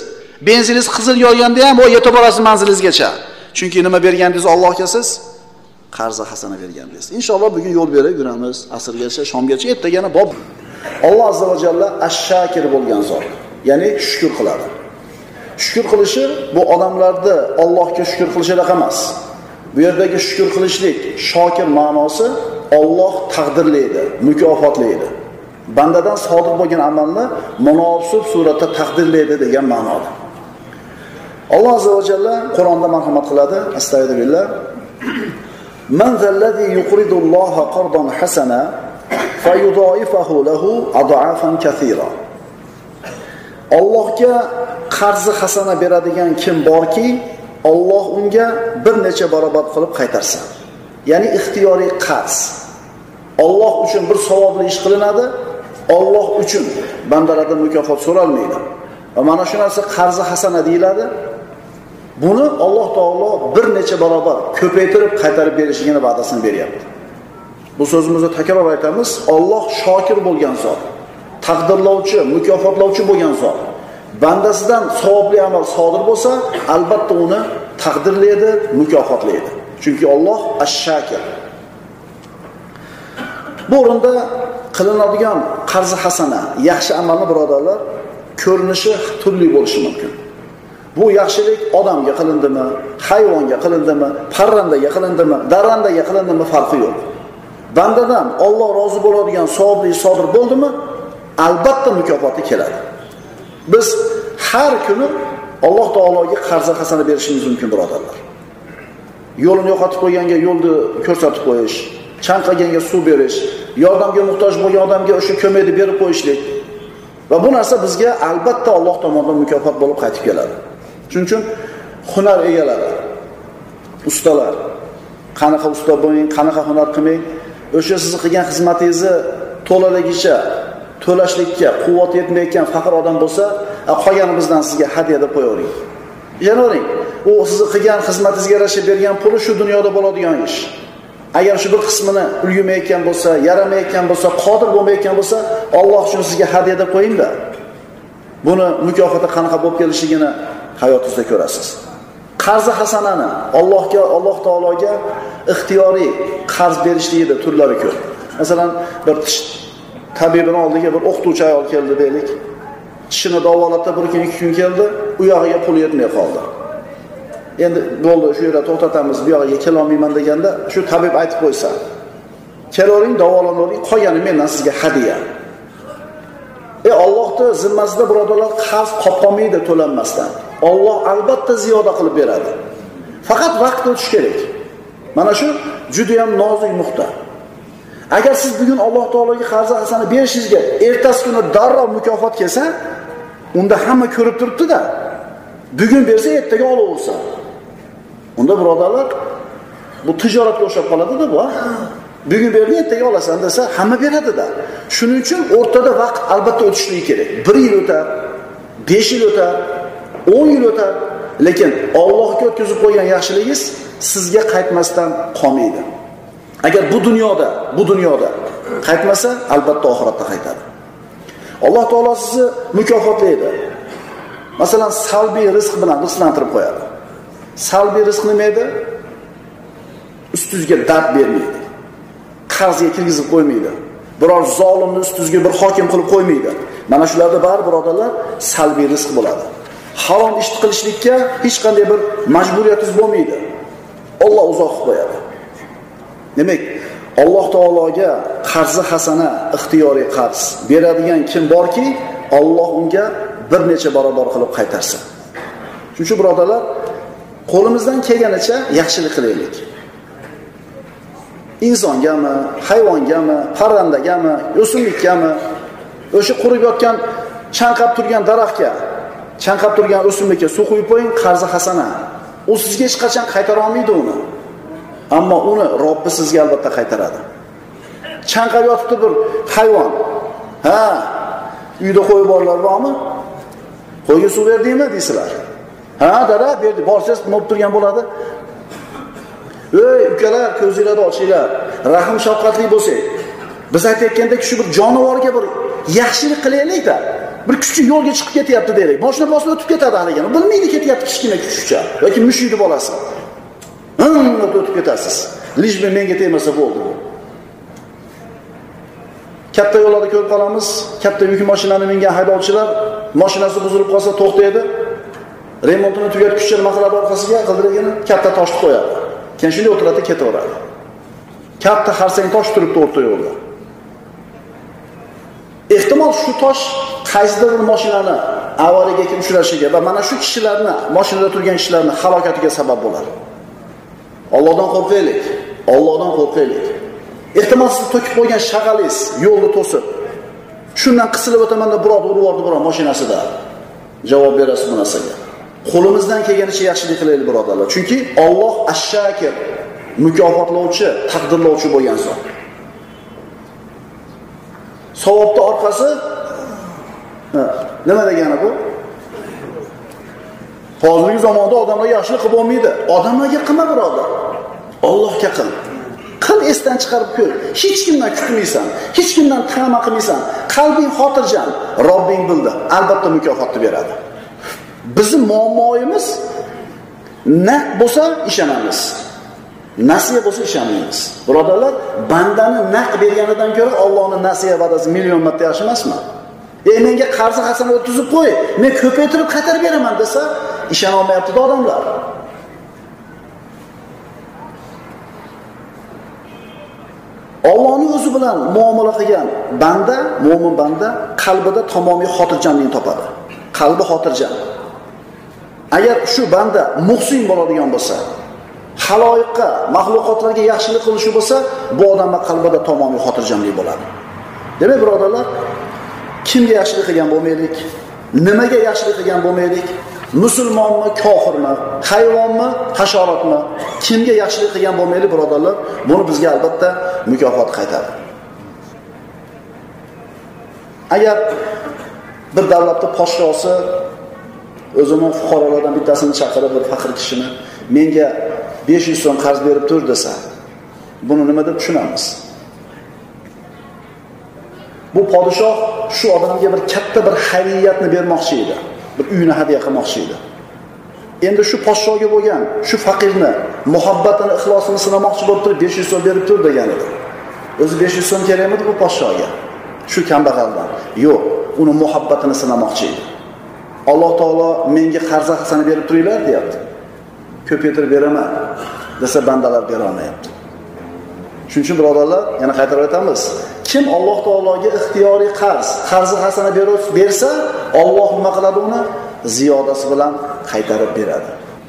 Benziningiz qizil yog'ganda ham o yetib borasiz manzilingizgacha. Chunki nima bergandingiz Allohga siz? Qarzi hasana bergandingiz. Inshaalloh bugun yo'l berib yuramiz, asrgacha, shomgacha, ertagina bob. Alloh azza va jalla ash-shakir bo'lgan zot. Ya'ni shukr qiladi. Shukr qilishi bu odamlarda Allohga shukr qilishlar emas. Bu yerdagi shukr qilishlik, shokir ma'nosi Alloh taqdirlaydi, mukofotlaydi. Bandadan sodir bo'lgan amalni munosib suratda taqdirlaydi degan ma'noda. Alloh azza va jalla Qur'onda marhamat qiladi. Astagfirullah. Man zallazi yuqridulloha qardan hasana fayudaifahu lahu ad'afan kathira. Allohga qarzi hasana beradigan kim borki, Alloh unga bir necha barobar qilib qaytarsin. Ya'ni ixtiyoriy qarz. Alloh uchun bir savobli ish qilinadi, Alloh uchun bandalardan mukofot so'ralmaydi. Va mana shu narsa qarzi hasana deyiladi. Buni Alloh taolo bir necha barobar ko'paytirib qaytarib berishigini va'dasini beryapti. Bu so'zimizni takror aytamiz, Alloh shokir bo'lgan zot, taqdirlovchi, mukofotlovchi bo'lgan zot. Bandasidan savobli amal sodir bo'lsa, albatta uni taqdirlaydi, mukofotlaydi. Chunki Alloh ash-shakir. Bu o'rinda qilinadigan qarzi hasana, yaxshi amalni birodarlar, ko'rinishi turli bo'lishi mumkin. Bu yaxshilik odamga qilindimi, hayvonga qilindimi, parrandaga qilindimi, darrandaga qilindimi farqi yo'q. Bandadan Alloh rozi bo'ladigan savobli sodir bo'ldimi, albatta mukofoti keladi. Biz har kuni Alloh taologa qarzi hasana berishimiz mumkin birodarlar. Yo'lini yo'qotib qo'yganga yo'lni ko'rsatib qo'yish, chanqaganga suv berish, yordamga muhtoj bo'lgan odamga o'sha ko'makni berib qo'yishlik. Va bu narsa bizga albatta Alloh tomonidan mukofot bo'lib qaytib keladi. Shuning uchun hunar egalari, ustalar, qanaqa usta bo'ling, qanaqa hunar qilmang, o'sha siz qilgan xizmatingizni to'laligicha to'lashlikka quvvat yetmayotgan faqir odam bo'lsa, qolganimizdan sizga hadya deb qo'yavering. Ya'ni u sizni qilgan xizmatingizga yarasha bergan puli shu dunyoda bo'ladigan ish. Agar shu bir qismini ulgurmayotgan bo'lsa, yaramayotgan bo'lsa, qodir bo'lmayotgan bo'lsa, Alloh uchun sizga hadya deb qo'ying-da. Buni mukofoti qanaqa bo'lib kelishligini hayotingizda ko'rasiz. Qarzi hasanani Allohga, Alloh taologa ixtiyoriy qarz berishlikda turlari ko'p. Masalan, bir tish tabibini oldiga bir o'qituvchi ayol keldi deylik. Tishini davolatda bir kun, ikki kun keldi, u yog'iga pul yetmay qoldi. Endi bo'ldi, shu yerda to'xtatamiz, bu yog'iga kela olmayman deganda, shu tabib aytib qo'ysa, kelavering, davolanavering, qolgani mendan sizga hadya. E Allohning zimmasida birodarlar qarz qopqolmaydi to'lanmasdan. Alloh albatta ziyoda qilib beradi. Faqat vaqt o'tish kerak. Mana shu juda ham nozik nuqta. Agar siz bugun Alloh taologa qarz hasana berishingizga ertasi kuni darrov mukofot kelsa, unda hamma ko'rib turibdi-da. Bugun bersa, ertaga olaversa. Unda birodarlar, bu tijoratga o'xshab qoladi-da bu. Bugun berdi, ertaga olasan desa, hamma beradi-da. Shuning uchun o'rtada vaqt albatta o'tishligi kerak. bir yil o'tar, besh yil o'tar, o'n yil o'tar, lekin Allohga o'tkazib qo'ygan yaxshiligingiz sizga qaytmasdan qolmaydi. Agar bu dunyoda, bu dunyoda qaytmasa, albatta oxiratda qaytadi. Alloh taolo sizni mukofotlaydi. Masalan, salbiy rizq bilan rizqlantirib qo'yadi. Salbiy rizq nima edi? Ustingizga dard bermaydi. Qarzga kirgizib qo'ymaydi. Biror zolimni ustingizga bir hokim qilib qo'ymaydi. Mana shularda bari birodarlar salbiy rizq bo'ladi. Harom ish qilishlikka hech qanday bir majburiyatingiz bo'lmaydi. Alloh uzoq qilib qo'yadi. Demak, Alloh taologa qarzi hasana, ixtiyoriy qarz beradigan kim borki, Alloh unga bir necha barobar qilib qaytarsin. Shuning uchun birodarlar, qo'limizdan kelganicha yaxshilik qilaylik. Insongami, hayvongami, parrandagami, o'simlikgami, o'sha qurib yotgan, chanqab turgan daraxtga, chanqab turgan o'simlikka suv quyib qo'ying, qarzi hasana. U sizga hech qachon qaytara olmaydi uni. Ammo uni Robbi sizga albatta qaytaradi. Chanqab yotibdi bir hayvon. Ha, uyda qo'yib borlar bormi? Qo'yga suv berdingmi deysizlar. Ha, dada berdi. Borsiz bo'lib turgan bo'ladi. Ey ukalar, ko'zinglarni ochinglar. Rahim shafqatli bo'lsak. Biz aytayotgandek shu bir jonivorga bir yaxshilik qilaylik-da. Bir kuchli yo'lga chiqib ketyapti deylik. Mashina bosib o'tib ketadi haligini. Bilmaydi ketyapti kichkina kuchcha yoki mushukni bolasi. Him o'tib ketasiz. Lijmi menga tegmasa bo'ldi. Katta yo'llarda ko'rib qolamiz, katta yuk mashinani mingan haydovchilar mashinasi buzilib qolsa to'xtaydi. Remontini tugatguncha nima qiladi orqasiga qildiragini katta toshni qo'yadi. Keyin shunday o'tiradi, ketaveradi. Katta xarsang tosh turibdi o'rta yo'lda. Ehtimol shu tosh qaysidir bir mashinani avariyaga kelib uchrashiga va mana shu kishilarni, mashinada turgan kishilarni halokatiga sabab bo'ladi. Allohdan qo'rqaylik. Allohdan qo'rqaylik. Ehtimol siz to'kib qo'ygan shag'alingiz yo'lni to'sib, shundan qisilib o'taman deb birov urib yubordi birov mashinasida. Javob berasiz bu narsaga. Qo'limizdan kelganicha yaxshilik qilaylik birodarlar. Chunki Alloh ash-shakir, mukofotlovchi, taqdirlovchi bo'lgan zot. Savobda orqasi nima degani bu? Hozirgi zamonda odamlar yaxshilik qilib olmaydi. Odamlarga qilma birodar. Allohga qil. Qil esdan chiqarib ko'r. Hech kimdan kutmaysan, hech kimdan ta'ma qilmaysan. Qalbing xotirjam, Robbing bildi. Albatta mukofotni beradi. Bizning muammoimiz naq bo'lsa ishonamiz. Nasiya bo'lsa ishonmaymiz. Birodarlar, bandani naq berganidan ko'ra Allohning nasiya va'dasi million marta yaxshi emasmi? Ey menga qarz hasana o'tkazib qo'y, men ko'paytirib qaytarib beraman desa, ishona olmayapti odamlar. Allohning o'zi bilan muomala qilgan banda, mo'min banda qalbida tamomiy xotirjamlik topadi. Qalbi xotirjam. Agar shu banda muhsin bo'ladigan bo'lsa, haloyiqqa, mahluqotlarga yaxshilik qilishi bo'lsa, bu odamning qalbida tamomiy xotirjamlik bo'ladi. Demak, birodarlar, kimga yaxshilik qilgan bo'lmaylik, nimaga yaxshilik qilgan bo'lmaylik, musulmonmi, kofirmi, hayvonmi, hasharotmi, kimga yaxshilik qilgan bo'lmaylik, birodarlar, buni bizga albatta mukofot qaytadi. Agar bir davlatning podshosi o'zining fuqarolaridan bittasini chaqirib, bir faqir kishini menga besh yuz so'm qarz berib tur desa, buni nima deb tushunamiz? Bu podshoh shu odamga bir katta bir xayriyatni bermoqchi edi. Bir uyni hadya qilmoqchi edi. Endi shu podshohga bo'lgan, shu faqirni muhabbatini, ixlosini sinamoqchi bo'lib turib besh yuz so'm berib tur degan edi. O'zi besh yuz so'm kerakmidi bu podshohga? Shu kambag'aldan. Yo'q, uni muhabbatini sinamoqchi edi. Alloh taolo menga qarz hasana berib turinglar, deyapti. Ko'paytirib beraman desa bandalar bera olmayapti. Shuning uchun birodarlar, yana qaytarib aytamiz. Kim Alloh taologa ixtiyoriy qarz, qarzi hasana bersa, Alloh nima qiladi uni? Ziyodasi bilan qaytarib beradi.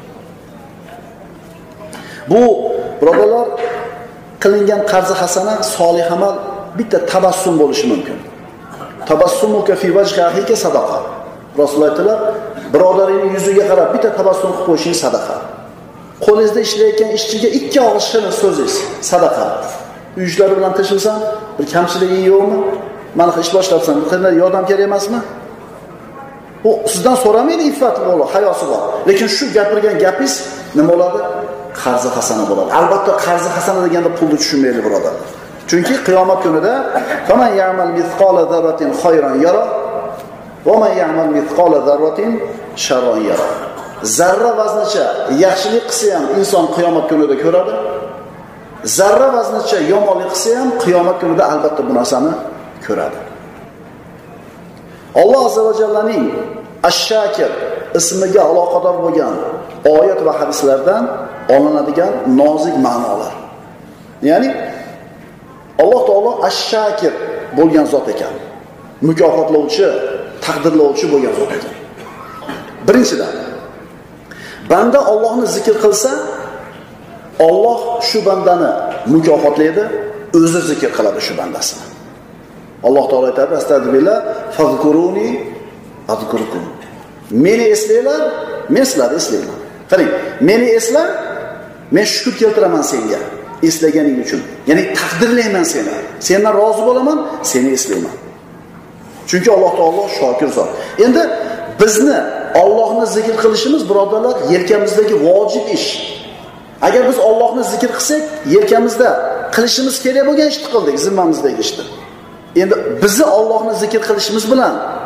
Bu birodarlar, qilingan qarzi hasana solih amal bitta tabassum bo'lishi mumkin. Tabassumuka fi wajhi akhika sadaqa. Rasululloh aytdilar, birodaringning yuziga qarab bitta tabassum qilib qo'yishing sadaqa. Qo'lingizda ishlayotgan ishchiga ikki og'iz shirin so'zingiz sadaqa. Uy ishlari bilan tashilsan, bir kamchiligi yo'qmi? Mana ish boshlabsan, bu qanday yordam kerak emasmi? U sizdan so'ramaydi, iffat bor, hayosi bor. Lekin shu gapirgan gapingiz nima bo'ladi? Qarzi hasana bo'ladi. Albatta qarzi hasana deganda pulni tushunmaydi birodarlar. Chunki qiyomat kunida faman ya'mal mithqala zarratin khayran yara va man ya'mal mithqala zarratin sharran yara. Zarra vaznicha yaxshilik qilsa ham inson qiyomat kunida ko'radi. Zarra vaznicha yomonlik qilsa ham qiyomat kunida albatta bu narsani ko'radi. Alloh azza va jallaning Ash-Shakir ismiga aloqador bo'lgan oyat va hadislardan olinadigan nozik ma'nolar. Ya'ni Alloh taolo Ash-Shakir bo'lgan zot ekan. Mukofotlovchi, taqdirlovchi bo'lgan zot ekan. Birinchidan, banda Allohni zikr qilsa, Alloh shu bandani mukofotlaydi, o'zi zikr qiladi shu bandasini. Alloh taolo aytadi: "Astagfirullah, fazkuruni azkurkum." Meni eslanglar, men sizlarni eslayman. Qarang, meni esla, men shukr keltiraman senga eslaganing uchun. Ya'ni taqdirlayman seni. Sendan rozi bo'laman, seni eslayman. Chunki Alloh taolo shokir zot. Endi bizni Allohni zikr qilishimiz birodarlar yelkamizdagi vojib ish. Agar biz Allohni zikr qilsak, yelkamizda qilishimiz kerak bo'lgan ishni qildik, zimmamizdagi ishni. Endi bizni Allohni zikr qilishimiz bilan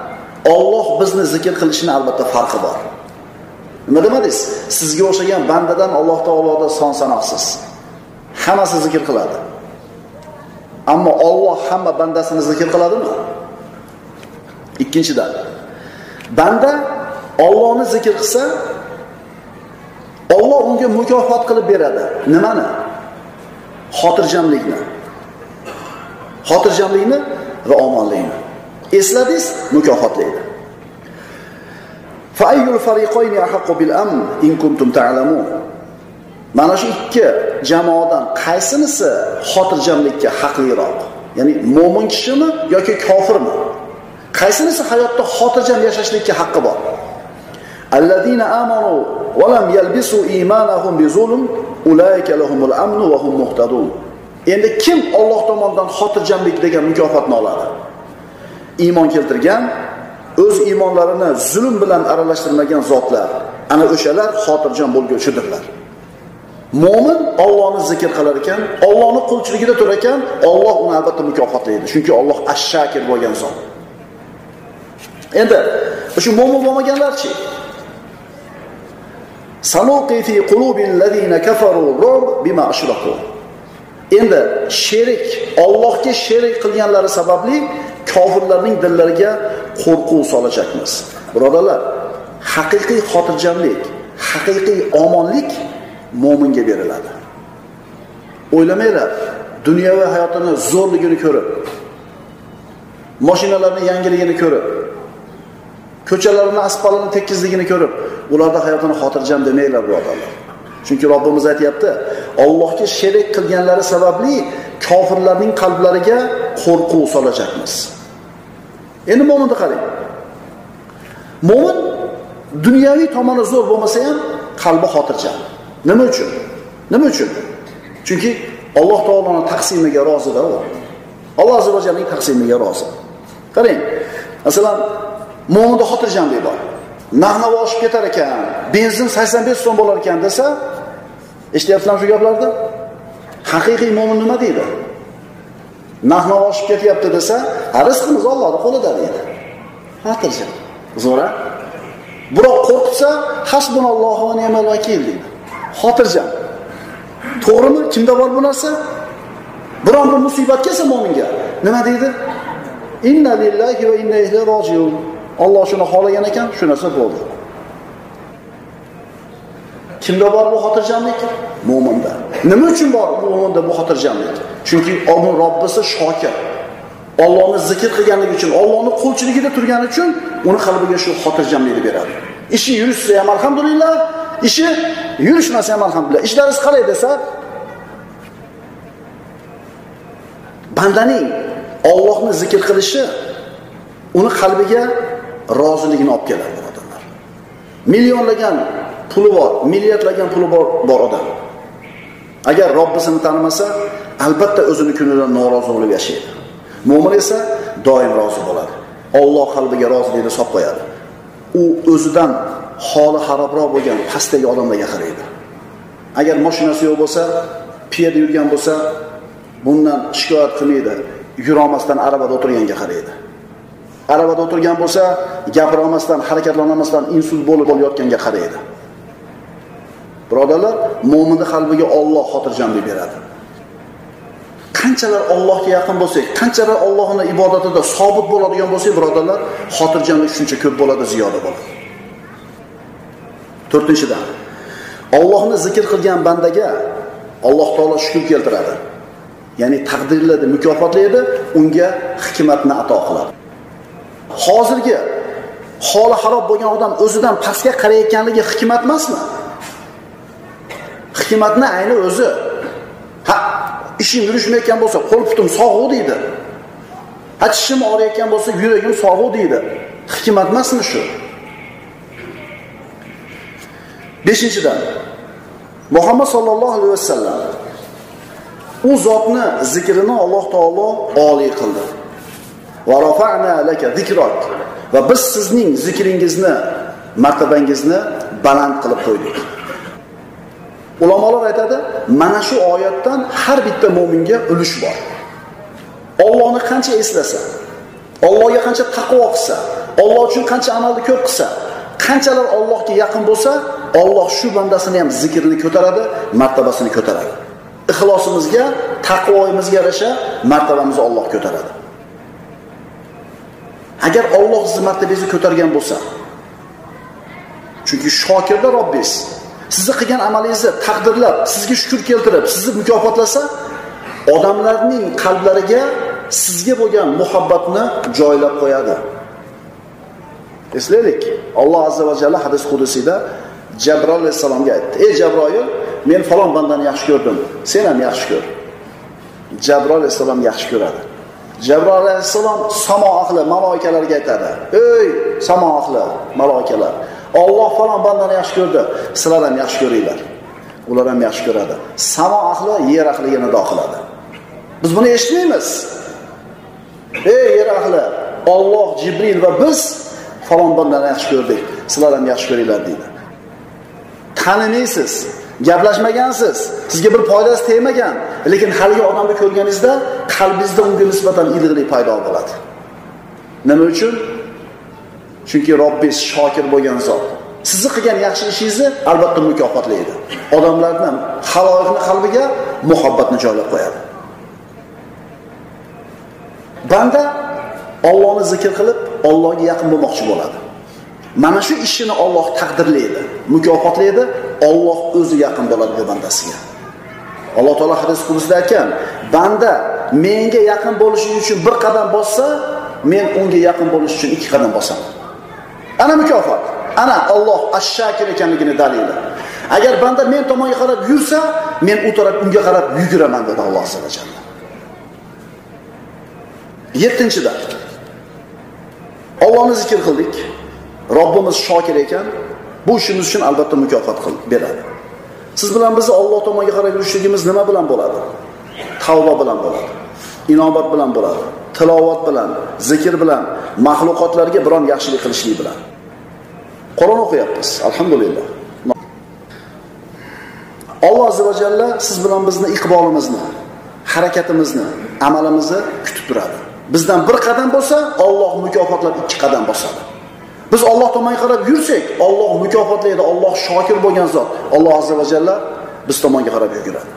Alloh bizni zikr qilishning albatta farqi bor. Nima demadingiz? Sizga o'xshagan bandadan Alloh taoloda son sanoqsiz. Hammasi zikr qiladi. Ammo Alloh hamma bandasini zikr qiladimi? Ikkinchidan, banda Allohni zikr qilsa, Alloh unga mukofot qilib beradi. Nimani? Xotirjamlikni. Xotirjamlikni va omonlikni. Esladingiz, mukofotlaydi. Fa ayyul fariqayn ahqqu bil amn in kuntum ta'lamun. Mana shu ikki jamoadan qaysinisi xotirjamlikka haqliroq? Ya'ni mo'min kishimi yoki kofirmi? Qaysinisi hayotda xotirjam yashashlikka haqqi bor? Allazina amanu va lam yalbisu imanahum bizulm ulaika lahumul amnu va hum muhtadun. Endi kim Alloh tomonidan xotirjamlik degan mukofotni oladi? Iymon keltirgan, o'z iymonlarini zulm bilan aralashtirmagan zotlar, ana o'shalar xotirjam bo'lguvchidirlar. Mo'min Allohni zikr qilar ekan, Allohning qulchiligida turar ekan, Alloh uni albatta mukofotlaydi. Chunki Alloh ash-shakir bo'lgan zot. Endi shu mo'min bo'lmaganlarchi? Sanuqi fi qulubil ladina kafaru rub bima ashraku. Endi sherik, Allohga sherik qilganlari sababli kofirlarning dillariga qo'rquv solajakmiz. Birodarlar, haqiqiy xotirjamlik, haqiqiy omonlik mo'minga beriladi. O'ylamanglar, dunyoviy hayotini zo'rligini ko'rib, mashinalarning yangiligini ko'rib, ko'chalarning asfaltini tekizligini ko'rib, ularda hayotini xotirjam demanglar, birodarlar. Chunki Robbimiz aytayapti, Allohga sherik qilganlari sababli kofirlarning qalblariga qo'rquv solajakmiz. Endi mo'minni qarang. Mo'min dunyoviy tomoni zo'r bo'lmasa ham qalbi xotirjam. Nima uchun? Nima uchun? Chunki Alloh taoloning taqsimiga rozi-da u. Alloh azza va jallaning taqsimiga rozi. Qarang, masalan, mo'minda xotirjamlik bor. Narx-navo oshib ketar ekan, benzin sakson besh so'm bo'lar ekan desa, eshityapsizlarmi shu gaplarni? Haqiqiy mo'min nima deydi? Narx-navo oshib ketyapti desa, rizqimiz Allohning qo'lida deydi. Xotirjam. Zo'ra. Biroq qo'rqitsa, hasbunallohu va ni'mal vakil deydi. Xotirjam. To'g'rimi? Kimda bor bu narsa? Biron bir musibat kelsa mo'minga nima deydi? Inna lillahi va inna ilayhi rojiun. Alloh shuni xohlagan ekan, shu narsa bo'ldi. Kimda bor bu xotirjamlik? Mo'minda. Nima uchun bor bu mo'minda bu xotirjamlik? Chunki Alloh Robbisi shokir. Allohni zikr qilganligi uchun, Allohning qulchiligida turgani uchun uni qalbiga shu xotirjamlikni beradi. Ishi yurishsa ham alhamdulillah, ishi yurishmasa ham alhamdulillah. Ishlaringiz qalay desa, bandaning Allohni zikr qilishi uni qalbiga roziligini olib keladi, birodarlar. Millionlagan puli bor, milliardlagan puli bor bor odam. Agar Robbisini tanimasa, albatta o'zini kunidan norozi bo'lib yashaydi. Mo'min esa doim rozi bo'ladi. Alloh qalbiga rozilikni solib qo'yadi. U o'zidan holi xarobroq bo'lgan pastdagi odamlarga qaraydi. Agar mashinasi yo'q bo'lsa, piyoda yurgan bo'lsa, bundan shikoyat qilmaydi. Yurolmasdan arabada o'tirganga qaraydi. Arabada o'tirgan bo'lsa, gapira olmasdan, harakatlanmasdan insult bo'lib bo'layotganga qaraydi. Birodarlar, mo'minning qalbiga Alloh xotirjamlik beradi. Qanchalar Allohga yaqin bo'lsak, qanchalar Allohning ibodatida sobit bo'ladigan bo'lsak, birodarlar, xotirjamlik shuncha ko'p bo'ladi, ziyoda bo'ladi. to'rtinchidan, Allohni zikr qilgan bandaga Alloh taolo shukr keltiradi. Ya'ni taqdirladi, mukofotlaydi, unga hikmatni ato qiladi. Hozirgi holi xarob bo'lgan odam o'zidan pastga qarayotganligi hikmat emasmi? Hikmatni ayni o'zi. Ha, ishim yurishmayotgan bo'lsa, qo'l putim sog'u deydi. Ha, tishim og'riyotgan bo'lsa, yuragim sog'u deydi. Hikmat emasmi shu? beshinchidan, Muhammad sallallohu alayhi vasallam u zotni zikrini Alloh taolo oliy qildi. Va rafa'na laka zikrak. Va biz sizning zikringizni, martabangizni baland qilib qo'ydik. Ulamolar aytadi, mana shu oyatdan har bitta mo'minga ulush bor. Allohni qancha eslasa, Allohga qancha taqvo qilsa, Alloh uchun qancha amalni ko'p qilsa, qanchalar Allohga yaqin bo'lsa, Alloh shu bandasini ham zikrini ko'taradi, martabasini ko'taradi. Ixlosimizga, taqvoyimizga yarasha martabamizni Alloh ko'taradi. Agar Alloh sizni martabangizni ko'targan bo'lsa, chunki shokirda Robbingiz sizni qilgan amalingizni taqdirlab, sizga shukr keltirib, sizni mukofotlasa, odamlarning qalblariga sizga bo'lgan muhabbatni joylab qo'yadi. Eslaylik, Alloh azza va jalla hadis qudusida Jabroil alayhisalomga aytdi: "Ey Jabroil, men falon bandani yaxshi ko'rdim, sen ham yaxshi ko'r." Jabroil alayhisalom yaxshi ko'radi. Jabroil alayhisalom samo ahli maloikalarga aytadi: "Ey samo ahli maloikalar, Alloh falon bandani yaxshi ko'rdi, sizlar ham yaxshi ko'ringlar." Ular ham yaxshi ko'radi. Samo ahli yer ahliga nido qiladi. Biz buni eshitmaymiz. Ey yer ahli, Alloh, Jibril va biz falon bandani yaxshi ko'rdik, sizlar ham yaxshi ko'ringlar deydi. Tanimaysiz, gaplashmagansiz, sizga bir foydasi tegmagan, lekin haligi odamni ko'rganingizda qalbingizda unga nisbatan iliqlik paydo bo'ladi. Nima uchun? Chunki Robbingiz shokir bo'lgan zot. Sizni qilgan yaxshi ishingizni albatta mukofotlaydi. Odamlarning, xaloyiqning qalbiga muhabbatni joylab qo'yadi. Banda Allohni zikr qilib, Allohga yaqin bo'lmoqchi bo'ladi. Mana shu ishini Alloh taqdirlaydi, mukofotlaydi, Alloh o'zi yaqin bo'ladi bu bandasiga. Alloh taolo hadis qudusida aytgan: "Banda menga yaqin bo'lish uchun bir qadam bossa, men unga yaqin bo'lish uchun ikki qadam bosaman." Ana mukofot. Ana Alloh ash-shakir ekanligini dalili. Agar banda men tomonga qarab yursa, men u taraf unga qarab yuguraman dedi Alloh subhanahu va taolo. yettinchidan Allohni zikr qildik. Robbimiz shokir ekan, bu ishimiz uchun albatta mukofot qilib beradi. Siz bilan bizni Alloh tomonga qarab yurishligimiz nima bilan bo'ladi? Tavba bilan bo'ladi. Inobat bilan bo'ladi. Tilovat bilan, zikr bilan, mahluqotlarga biron yaxshilik qilishlik bilan. Qur'on o'qiyapmiz, alhamdulillah. Alloh azza va jalla siz bilan bizni iqbolimizni, harakatimizni, amalimizni kutib turadi. Bizdan bir qadam bo'lsa, Alloh mukofotlab ikki qadam bosadi. Biz Alloh tomonga qarab yursak, Alloh mukofotlaydi. Alloh shokir bo'lgan zot. Alloh azza va jalla biz tomonga qarab yuradi.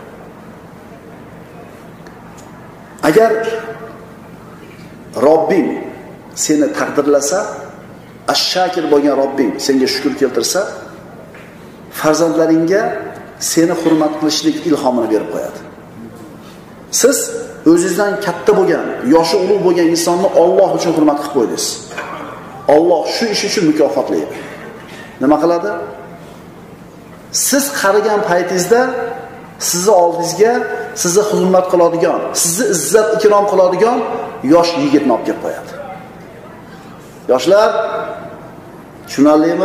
Agar Robbing seni taqdirlasa, ash-shakir bo'lgan Robbing senga shukr keltirsa, farzandlaringga seni hurmat qilishlik ilhomini berib qo'yadi. Siz o'zingizdan katta bo'lgan, yoshi ulug' bo'lgan insonni Alloh uchun hurmat qilib qo'ydingiz. Alloh shu ish uchun mukofotlaydi. Nima qiladi? Siz qarigan paytingizda sizni oldingizga sizni xizmat qiladigan, sizni izzat ikrom qiladigan yosh yigitni olib kelib qo'yadi. Yoshlar, tushunarlimi?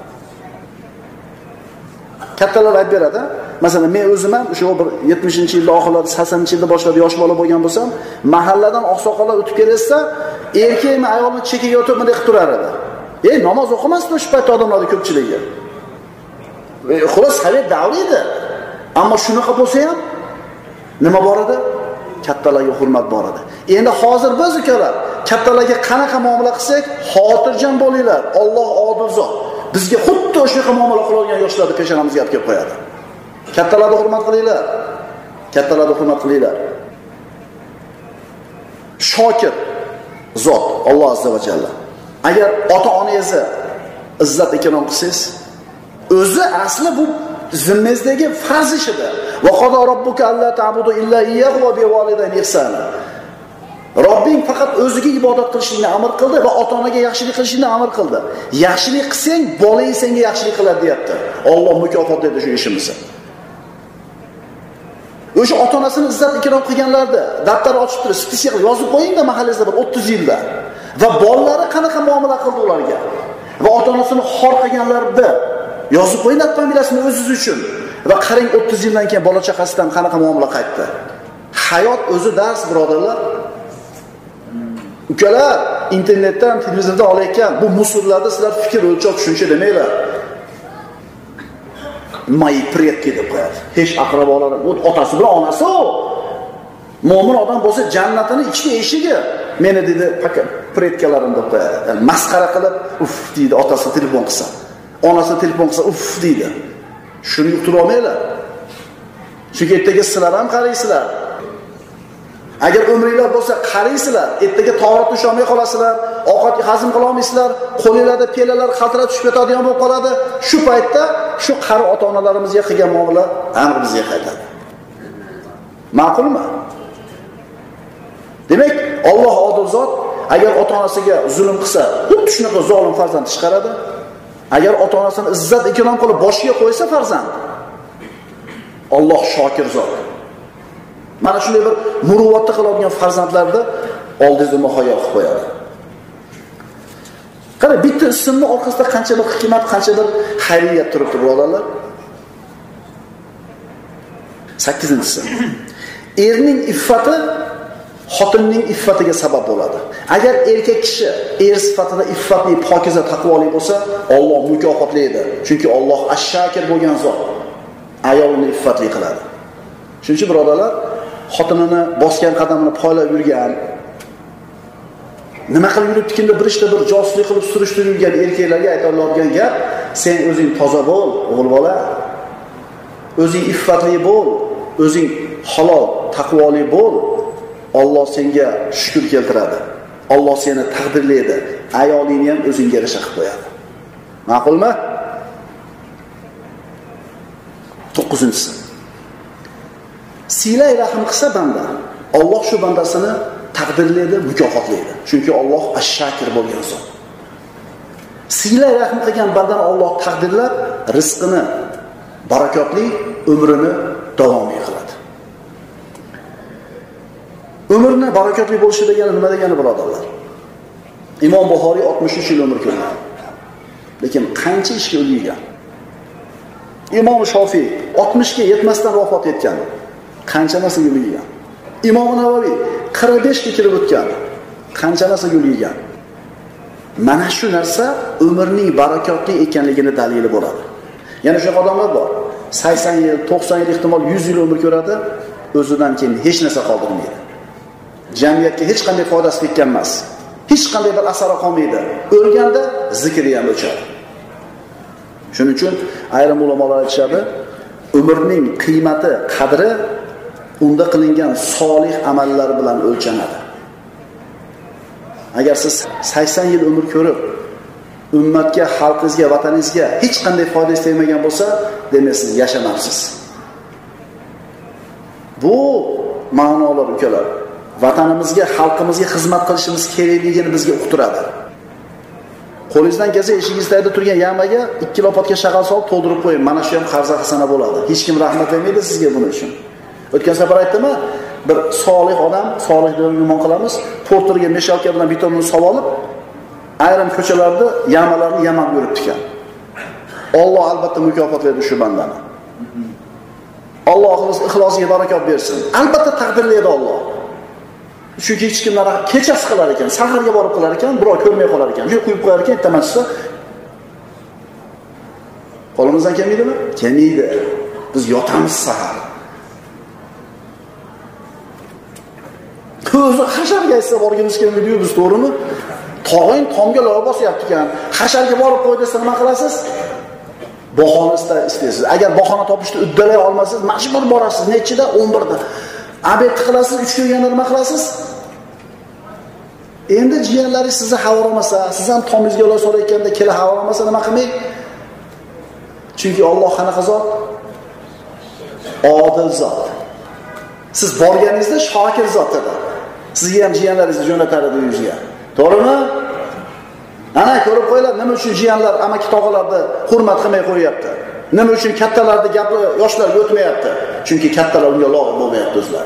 Kattalar aytib beradi. Masalan, men o'zim ham o'sha bir yetmishinchi yilda oxirlari, saksoninchi yilda boshlarda yosh bola bo'lgan bo'lsam, mahalladan oqsoqollar o'tib kelsa, erkakmi ayolni chekiga o'tib bunday qilib turar edi. Ey, namoz o'qimasdi shu paytda odamlarning ko'pchiligi. Xolos sovet davri edi. Ammo shunaqa bo'lsa ham nima bor edi? Kattalarga hurmat bor edi. Endi hozir biz ukalar kattalarga qanaqa muomala qilsak, xotirjam bo'linglar. Alloh odil zot. Bizga xuddi o'shaqa muomala qiladigan yoshlarni peshonamizga olib kelib qo'yadi. Kattalarga hurmat qilinglar. Kattalarga hurmat qilinglar. Shokir zot Alloh azza va jalla. Agar ota-onangizni izzat ikrom qilsangiz, o'zi asli bu zimmangizdagi farz ishidir. Va qado robbuka alla ta'budu illa iyyahu va bi validayni ihsana. Robbing faqat o'ziga ibodat qilishni amr qildi va ota-onaga yaxshilik qilishni amr qildi. Yaxshilik qilsang, bolang senga yaxshilik qiladi, deyapti. Alloh mukofotlaydi shu ishimizni. O'sha ota-onasini izzat ikrom qilganlarda daftar ochib turib, spesial yozib qo'yingda mahallangizda bir o'ttiz yilda. Va bolalari qanaqa muomala qildi ularga. Va ota-onasini xor qilganlarda yozib qo'ying familiyasini o'zingiz uchun. Va qarang o'ttiz yildan keyin bola chaqasidan qanaqa muomala qaytdi. Hayot o'zi dars, birodarlar. Ukalar, internetdan, televizordan olayotgan bu musullarda sizlar fikr o'lchov tushuncha demanglar. Moy predki deb qo'yadi. Hech aqrabolari, u otasi bilan onasi u. Mo'min odam bo'lsa jannatining ikkita eshigi. meni dedi pretkalarim deb qo'yadi. Yani masxara qilib, uf deydi, otasi telefon qilsa. Onasi telefon qilsa, uf deydi. Shuni yuqtira olmaylar. Chunki ertaga sizlar ham qaraysizlar. Agar umringlar bo'lsa qaraysizlar, ertaga to'g'ri tusha olmay qolasizlar, ovqat hazm qila olmaysizlar, qo'lingizda pelalar qaltirab tushib ketadigan bo'lib qoladi. Shu paytda shu qari ota-onalarimizga qilgan muomala aniq bizga qaytadi. Ma'qulmi? Demak, Alloh odil zot agar ota-onasiga zulm qilsa, xuddi shunaqa zolim farzand chiqaradi. Agar ota-onasini izzat ikrom qilib boshiga qo'ysa farzand, Alloh shokir zot. Mana shunday bir muruvvatni qiladigan farzandlarni oldingizda muhayyo qilib qo'yadi. Qara, bitta ismning orqasida qancha bir hikmat, qancha bir xayriyat turibdi, birodarlar. sakkizinchisi. Erning iffati xotinning iffatiga sabab bo'ladi. Agar erkak kishi er sifatida iffatli, pokiza, taqvoli bo'lsa, Alloh mukofotlaydi. Chunki Alloh ash-shakir bo'lgan zot. Ayolni iffatli qiladi. Shuning uchun birodarlar, xotinini bosgan qadamini poylab yurgan, nima qilib yuribdi deb bir ishda bir josuslik qilib surishtirib yurgan erkaklarga aytoladigan gap, sen o'zing toza bo'l, o'g'il bola. O'zing iffatli bo'l, o'zing halol, taqvoli bo'l. Alloh senga shukr keltiradi. Alloh seni taqdirlaydi. Ayolingni ham o'zingga yarasha qilib qo'yadi. Ma'qulmi? to'qqizinchisi. Silay rahim qilsa banda, Alloh shu bandasini taqdirlaydi, mukofotlaydi. Chunki Alloh ash-shakir bo'lgan zot. Silay rahim qilgan bandani Alloh taqdirlab, rizqini barakotli, umrini davomiy qiladi. Umrni barakotli bo'lishi degani nima degani birodarlar? Imom Buxoriy oltmish uch yil umr ko'rgan. Lekin qancha ishga ulg'aygan? Imom Shofiy oltmish ga yetmasdan vafot etgan. Qancha narsaga ulg'aygan? Imom Navoiy qirq besh ga kirib o'tgan. Qancha narsaga ulg'aygan? Mana shu narsa umrning barakotli ekanligini dalili bo'ladi. Yana shu odamlar bor. sakson yil, to'qson yil, ehtimol yuz yil umr ko'radi, o'zidan keyin hech narsa qoldirmaydi. Jamiyatga hech qanday foydasi tekkan emas. Hech qanday bir asari qolmaydi. O'lganda zikri ham o'chadi. Shuning uchun ayrim ulamolar aytishadi, umrning qiymati, qadri unda qilingan solih amallar bilan o'lchanadi. Agar siz sakson yil umr ko'rib, ummatga, xalqingizga, vataningizga hech qanday foyda tegmagan bo'lsa, demak siz yashamabsiz. Bu ma'nolar ukalar, vatanimizga, xalqimizga xizmat qilishimiz kerakligini bizga uqtiradi. Qo'lingizdan kelsa, eshigingizda turgan yamaga ikki lopatga shag'al solib to'ldirib qo'ying. Mana shu ham qarza hasana bo'ladi. Hech kim rahmat bermaydi sizga buning uchun. O'tgan safar aytdimmi, bir solih odam, solih deb gumon qilamiz, porterga meshalka bilan bitomni solib olib, ayrim ko'chalarda yamalarni yamab yuribdi ekan. Alloh albatta mukofotlaydi shu bandani. Alloh ixlosiga barakot bersin. Albatta taqdirlaydi Alloh. Chunki hech kimlar kechasi qilar ekan, saharga borib qilar ekan, birov ko'rmay qolar ekan. Shu qo'yib qo'yar ekan, ertamanchisi qo'limizdan kelmaydimi? Kelmaydi. Biz yotamiz sahar. Ko'zi hasharga aytsa borgimiz kelmaydi-yu, biz to'g'rimi? Tog'ing tomga lava bosyapti ekan. Hasharga borib qo'y desa nima qilasiz? Bahona istaysiz. Agar bahona topishni uddalay olmasangiz, majbur borasiz. Nechida? o'n birda. Abet qilasiz, uch ko'yganda nima qilasiz? Endi jiyanlaringiz sizni xavoramasa, siz ham tomingizga ular so'rayotganda kela xavoramasa nima qilmang? Chunki Alloh qanaqa zot? Odil zot. Siz borganingizda shokir zot edi. Sizga ham jiyanlaringizni jo'natar edi uyingizga. To'g'rimi? Ana ko'rib qo'ylar, nima uchun jiyanlar amaki tog'alarni hurmat qilmay qo'yapti? Nima uchun kattalarning gapi yoshlarga o'tmayapti? Chunki kattalar unga loyiq bo'lmayapti o'zlari.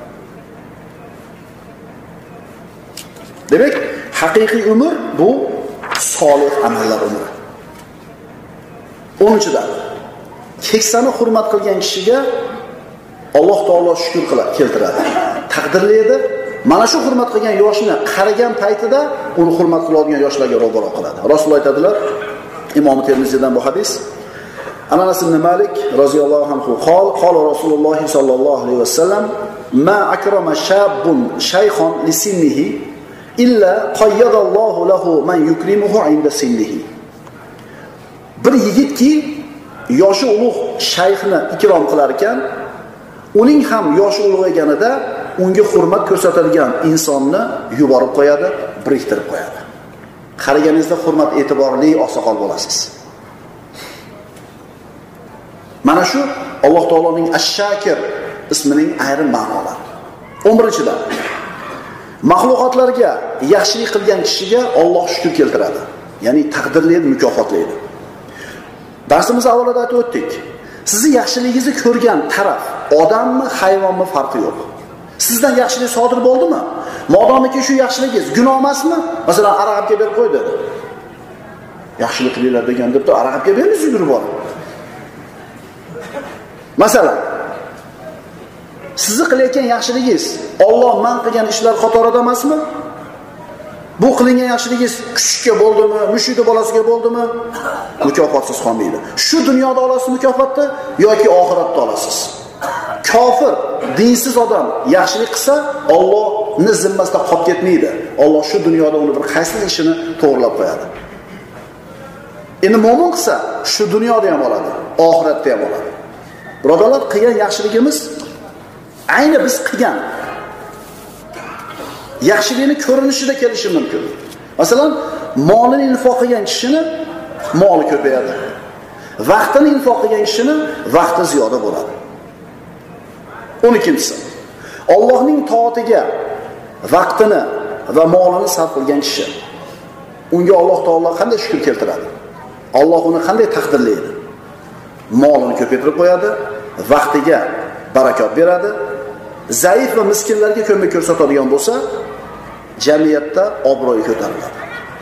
Demak, haqiqiy umr bu solih amallar umri. o'ninchidan keksani hurmat qilgan kishiga Alloh taolo shukr qiladi, keltiradi. Taqdirlaydi. Mana shu hurmat qilgan yoshni qaragan paytida uni hurmat qiladigan yoshlarga ro'baro qiladi. Rasululloh aytadilar, Imom Termiziydan bu hadis. Anas ibn Malik roziyallohu anhu qol, qol Rasululloh sallallohu alayhi vasallam, "Ma akrama shabun shaykhan li sinnihi illa qayyadallohu lahu man yukrimuhu inda sinnihi. Bir yigitki yoshi ulug' shayxni ikrom qilar ekan, uning ham yoshi ulg'ayganida unga hurmat ko'rsatadigan insonni yuborib qo'yadi, biriktirib qo'yadi. Qaraganingizda hurmat e'tiborli oqsoqol bo'lasiz. Mana shu Alloh taoloning Ash-Shakir ismining ayrim ma'nolari. o'n birinchidan, maxluqotlarga yaxshilik qilgan kishiga Alloh shukr keltiradi. Ya'ni taqdirlaydi, mukofotlaydi. Darsimiz avvalida aytib o'tdik. Sizni yaxshiligingizni ko'rgan taraf odammi, hayvonmi farqi yo'q. Sizdan yaxshilik sodir bo'ldimi? Modomiki shu yaxshiligingiz gunoh emasmi? Masalan, araqqa berib qo'y dedi. Yaxshilik qilinglar degan debdi, araqqa bermaysiz yurib borib. Masalan, sizni qilayotgan yaxshiligingiz Alloh man qilgan ishlar qatorida emasmi? Bu qilingan yaxshiligingiz kuchukka bo'ldimi, mushukning bolasiga bo'ldimi? Mukofotsiz qolmaydi. Shu dunyoda olasiz mukofotni yoki oxiratda olasiz. Kofir, dinsiz odam yaxshilik qilsa, Allohning zimmasida qolib ketmaydi. Alloh shu dunyoda uni bir qaysi ishini to'g'rilab qo'yadi. Endi mo'min qilsa, shu dunyoda ham oladi, oxiratda ham oladi. Birodarlar, qilgan yaxshiligimiz ayni biz qilgan yaxshilikni ko'rinishida kelishi mumkin. Masalan, molini infoq qilgan kishini moli ko'payadi. Vaqtini infoq qilgan kishini vaqti ziyoda bo'ladi. o'n ikkinchisi, Allohning toatiga vaqtini va molini sarf qilgan kishi, unga Alloh taolo qanday shukr keltiradi? Alloh uni qanday taqdirlaydi? Molini ko'paytirib qo'yadi, vaqtiga barakot beradi. Zaif va miskinlarga ko'mak ko'rsatadigan bo'lsa, jamiyatda obro'yi ko'tariladi.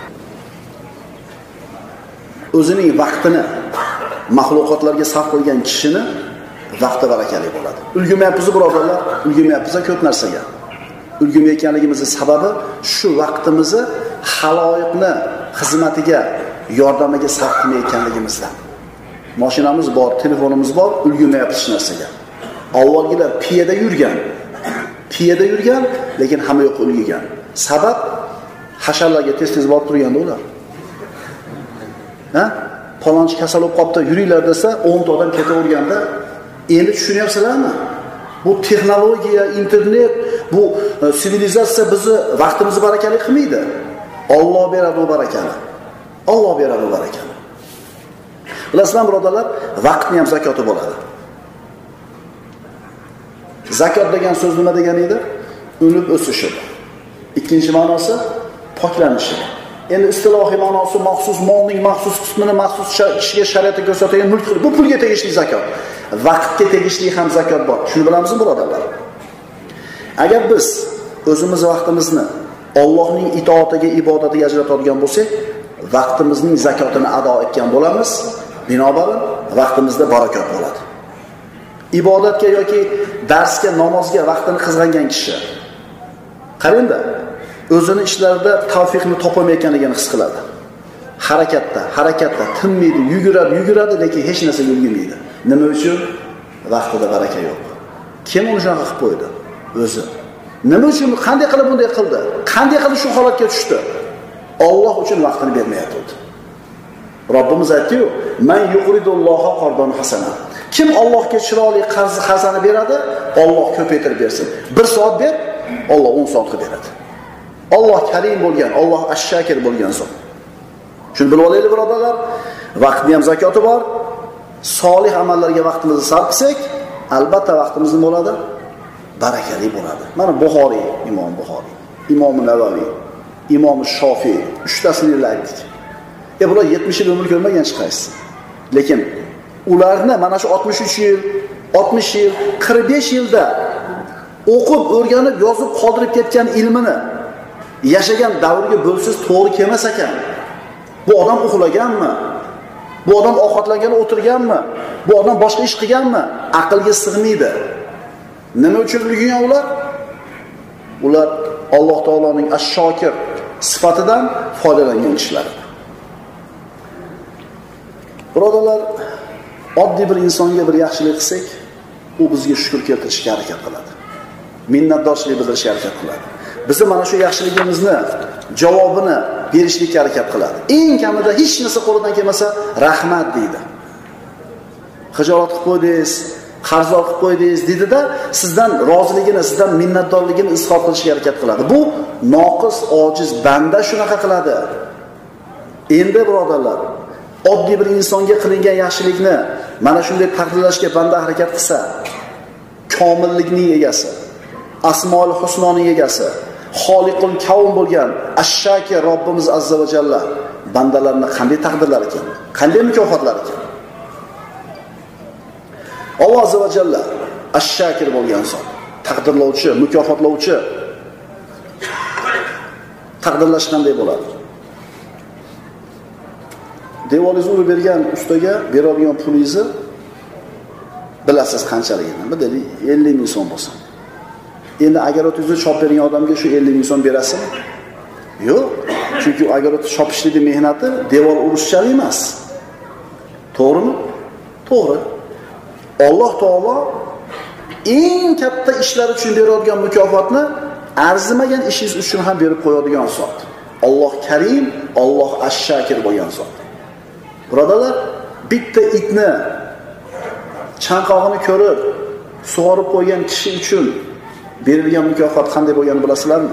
O'zining vaqtini maxluqotlarga sarf qilgan kishini vaqti barakali bo'ladi. Ulgumayapmiz birodarlar, ulgumayapmiz ko'p narsaga. Ulgumayotganligimizning sababi shu vaqtimizni haloyiqni xizmatiga, yordamiga sarf qilmayotganligimizdan. Mashinamiz bor, telefonimiz bor, ulgumayapmiz hech narsaga. Avvalgilar piyoda yurgan, piyoda yurgan, lekin hamma yo'q ulgigan. Sabab hasharlarga tez-tez borib turganda ular. Ha? Palonchi kasal bo'lib qopti, yuringlar desa, o'n ta odam ketaverganda, endi tushunyapsizlarmi? Bu texnologiya, internet, bu sivilizatsiya bizni vaqtimizni barakali qilmaydi. Alloh beradi bu barakani. Alloh beradi bu barakani. Bilasizlar birodarlar, vaqtni ham zakoti bo'ladi. Zakot degan so'z nima degani edi? Unib o'sishi. Ikkinchi ma'nosi poklanishi. Endi istilohiy ma'nosi maxsus molning maxsus qismini maxsus kishiga shariatda ko'rsatilgan mulk, bu pulga tegishli zakot. Vaqtga tegishli ham zakot bor. Shuni bilamizmi birodarlar? Agar biz o'zimiz vaqtimizni Allohning itoatiga, ibodatiga ajratadigan bo'lsak, vaqtimizning zakotini ado etgan bo'lamiz. Binobarin vaqtimizda barakot bo'ladi. Ibodatga yoki darsga, namozga vaqtini qizg'angan kishi, qarangda, o'zini ishlarida tavfiqni topolmayotganligini his qiladi. Harakatda, harakatda tinmaydi, yuguradi, yuguradi, lekin hech narsaga ulgurmaydi. Nima uchun? Vaqtida baraka yo'q. Kim uni shunaqa qilib qo'ydi? O'zi. Nima uchun, qanday qilib bunday qildi? Qanday qilib shu holatga tushdi? Alloh uchun vaqtini bermayapti. Robbimiz aytdi-ku, "Man yuqridulloha qardan hasana." Kim Allohga chiroyli qarz xazana beradi, Alloh ko'paytirib bersin. bir soat ber, Alloh o'n soat qilib beradi. Alloh karim bo'lgan, Alloh ash-shakir bo'lgan zot. Shuni bilib olaylik birodarlar, vaqtning ham zakoti bor. Solih amallarga vaqtimizni sarf qilsak, albatta vaqtimiz nima bo'ladi? Barakali bo'ladi. Mana Buxoriy, Imom Buxoriy, Imom Navaviy, Imom Shofiy uchtasini aytdik. E bular yetmish yil umr ko'rmagan chiqaysiz. Lekin ularni mana shu oltmish uch yil, oltmish yil, qirq besh yilda o'qib, o'rganib, yozib qoldirib ketgan ilmini yashagan davrga bo'lsiz to'g'ri kelmas ekan. Bu odam uxlaganmi? Bu odam ovqatlangani o'tirganmi? Bu odam boshqa ish qilganmi? Aqlga sig'maydi. Nima uchun ulgurgan ular? Ular Alloh taoloning ash-shokir sifatidan foydalangan kishilar. Birodarlar, oddiy bir insonga bir yaxshilik qilsak, u bizga shukr keltirishga harakat qiladi. Minnatdorchilik bildirishga harakat qiladi. bizni mana shu yaxshiligimizni javobini berishlikka harakat qiladi. Eng kamida hech narsa qo'lidan kelmasa, rahmat deydi. Xijolat qilib qo'ydingiz, qarzor qilib qo'ydingiz dedi-da, sizdan roziligini, sizdan minnatdorligini izhor qilishga harakat qiladi. Bu noqis, ojiz banda shunaqa qiladi. Endi birodarlar, oddiy bir insonga qilingan yaxshilikni mana shunday taqdirlashga banda harakat qilsa, komillikning egasi, asmoul husnoning egasi, xoliqul kavn bo'lgan ash-shaki Robbimiz azza va jalla bandalarni qanday taqdirlar ekan, qanday mukofotlar ekan. Alloh azza va jalla ash-shakir bo'lgan zot, taqdirlovchi, mukofotlovchi. Taqdirlash qanday bo'ladi? Devolingizni urib bergan ustaga beradigan pulingizni bilasiz qanchaligini. Deylik ellik ming so'm bo'lsa. Endi agar o'zingizni chop bergan odamga shu ellik ming so'm berasizmi? Yo'q. Chunki agar o'zi chopishlikning mehnati devor urishchalik emas. To'g'rimi? To'g'ri. Alloh taolo eng katta ishlar uchun beradigan mukofotni arzimagan ishingiz uchun ham berib qo'yadigan zot. Alloh Karim, Alloh ash-shakir bo'lgan zot. Birodalar, bitta itni chanqog'ini ko'rib sug'orib qo'ygan kishi uchun berilgan mukofot qanday bo'lganini bilasizlarmi?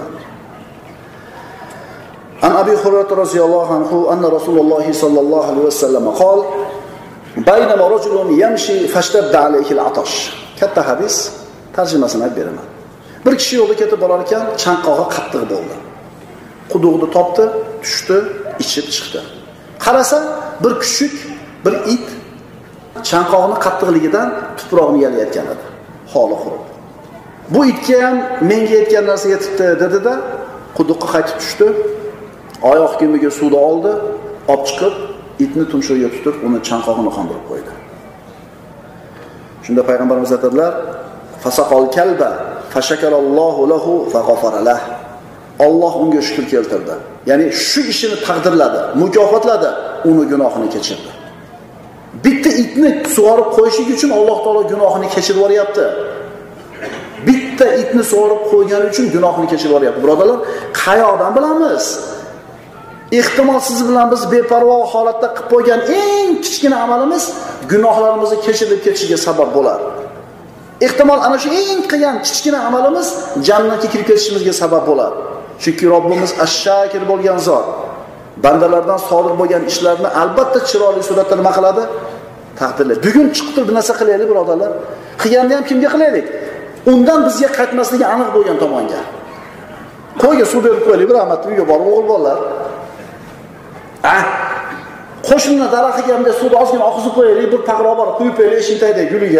An Abi Hurayra roziyallohu anhu anna Rasululloh sallallohu alayhi vasallam qol baynama rajulun yamshi fashtadda alayhi al-atash. Katta hadis, tarjimasini aytib beraman. Bir kishi yo'lda ketib borar ekan, chanqog'i qattiq bo'ldi. Quduqni topdi, tushdi, ichib chiqdi. Qarasa, bir kuchuk, bir it chanqog'ini qattiqligidan tuproqni yalayotgan edi. Holi qurib. Bu itga ham menga yetgan narsa yetibdi dedi-da, quduqqa qaytib tushdi. Oyoq kiyimiga suvni oldi, olib chiqib, itni tumshug'iga tutib, uni chanqog'ini qondirib qo'ydi. Shunda payg'ambarimiz aytadilar: "Fasaqal kalba, fashakarallohu lahu faghafara lah." Alloh unga shukr keltirdi. Ya'ni shu ishini taqdirladi, mukofotladi, uni gunohini kechirdi. Bitta itni sug'orib qo'yishlik uchun Alloh taolo gunohini kechirib yuboryapti. Bitta itni sug'orib qo'ygani uchun gunohini kechirib yuboryapti. Birodarlar, qayoqdan bilamiz? Ehtimol siz bilan biz beparvo holatda qilib qo'ygan eng kichkina amalimiz gunohlarimizni kechirib ketishiga sabab bo'lar. Ehtimol ana shu eng qilgan kichkina amalimiz jannatga kirib ketishimizga sabab bo'lar. Chunki Robbimiz ash-shakir bo'lgan zot. Bandalardan sodir bo'lgan ishlarni albatta chiroyli suratda nima qiladi? Taqdirlaydi. Bugun chiqib bir narsa qilaylik, birodarlar. Qilganda ham kimga qilaylik? Undan bizga qaytmasligi aniq bo'lgan tomonga. Qo'yga suv berib qo'yaylik, bir rahmat uyga borib o'g'il bolalar. Ah, qo'shnining daraxtiga ham suvni ozgina oqizib qo'yaylik, bir paqro bor, quyib qo'yaylik shintayda guliga.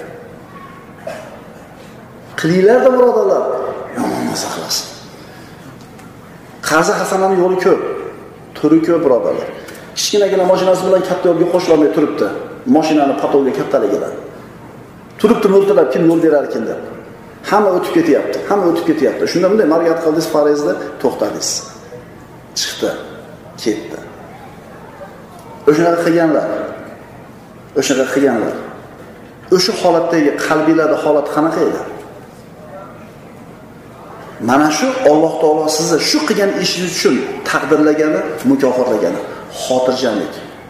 Qilinglar-da birodarlar. Yomon narsa qilasiz. Qarza hasananing yo'li ko'p, turi ko'p birodarlar. Kichkinagina mashinasi bilan katta yo'lga qo'shilmay turibdi. Mashinani patolga kattaligidan. Turibdi mo'ltilab kim yo'l berar ekan deb. Hamma o'tib ketyapti, hamma o'tib ketyapti. Shunda bunday mariyat qildingiz, farizda to'xtadingiz. Chiqdi, ketdi. O'shanaqa qilganlar. O'shanaqa qilganlar. O'sha holatdagi qalbingizda holat qanaqa edi? Mana shu Alloh taolo sizni shu qilgan ishingiz uchun taqdirlagani, mukofotlagani xotirjamlik.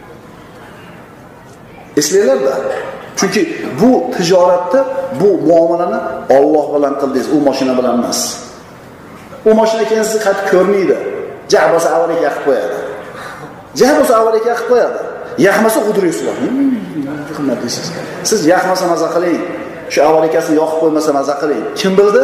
Eslanglar-da. Chunki bu tijoratda bu muomalani Alloh bilan qildingiz, u mashina bilan emas. U mashina keyin sizni qaytib ko'rmaydi. Jahbosa avvaliga yaqib qo'yadi. Jahbosa avvaliga yaqib qo'yadi. Yaxmasa udiraysizlar. Xizmat deysiz. Siz yaxmasa maza qiling. Shu avvalikasini yoqib qo'ymasa maza qiling. Kim bildi?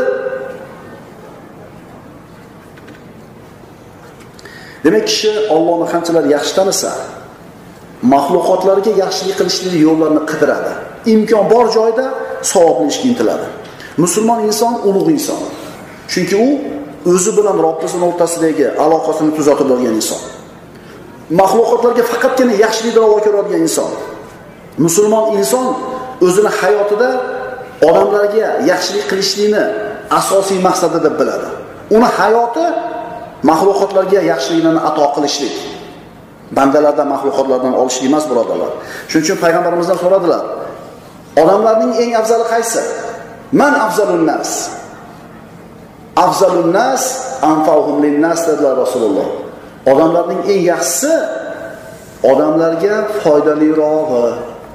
Demak, kishi Allohni qanchalar yaxshi tanisa, mahluqotlarga yaxshilik qilishning yo'llarini qidiradi. Imkon bor joyda savobni ishga intiladi. Musulmon inson ulug' inson. Chunki u o'zi bilan Robbisining o'rtasidagi aloqasini tuzatib olgan inson. Mahluqotlarga faqatgina yaxshilik ravo ko'radigan inson. Musulmon inson o'zini hayotida odamlarga yaxshilik qilishlikni asosiy maqsadi deb biladi. Uni hayoti mahluqotlarga yaxshilikni ato qilishlik. Bandalardan, mahluqotlardan olishlik emas, birodarlar. Shuning uchun payg'ambarimizdan so'radilar: "Odamlarning eng afzali qaysi? Man afzalun nas?" Afzalun nas anfa'uhum lin-nas dedilar Rasululloh. Odamlarning eng yaxshisi odamlarga foydalirog'i.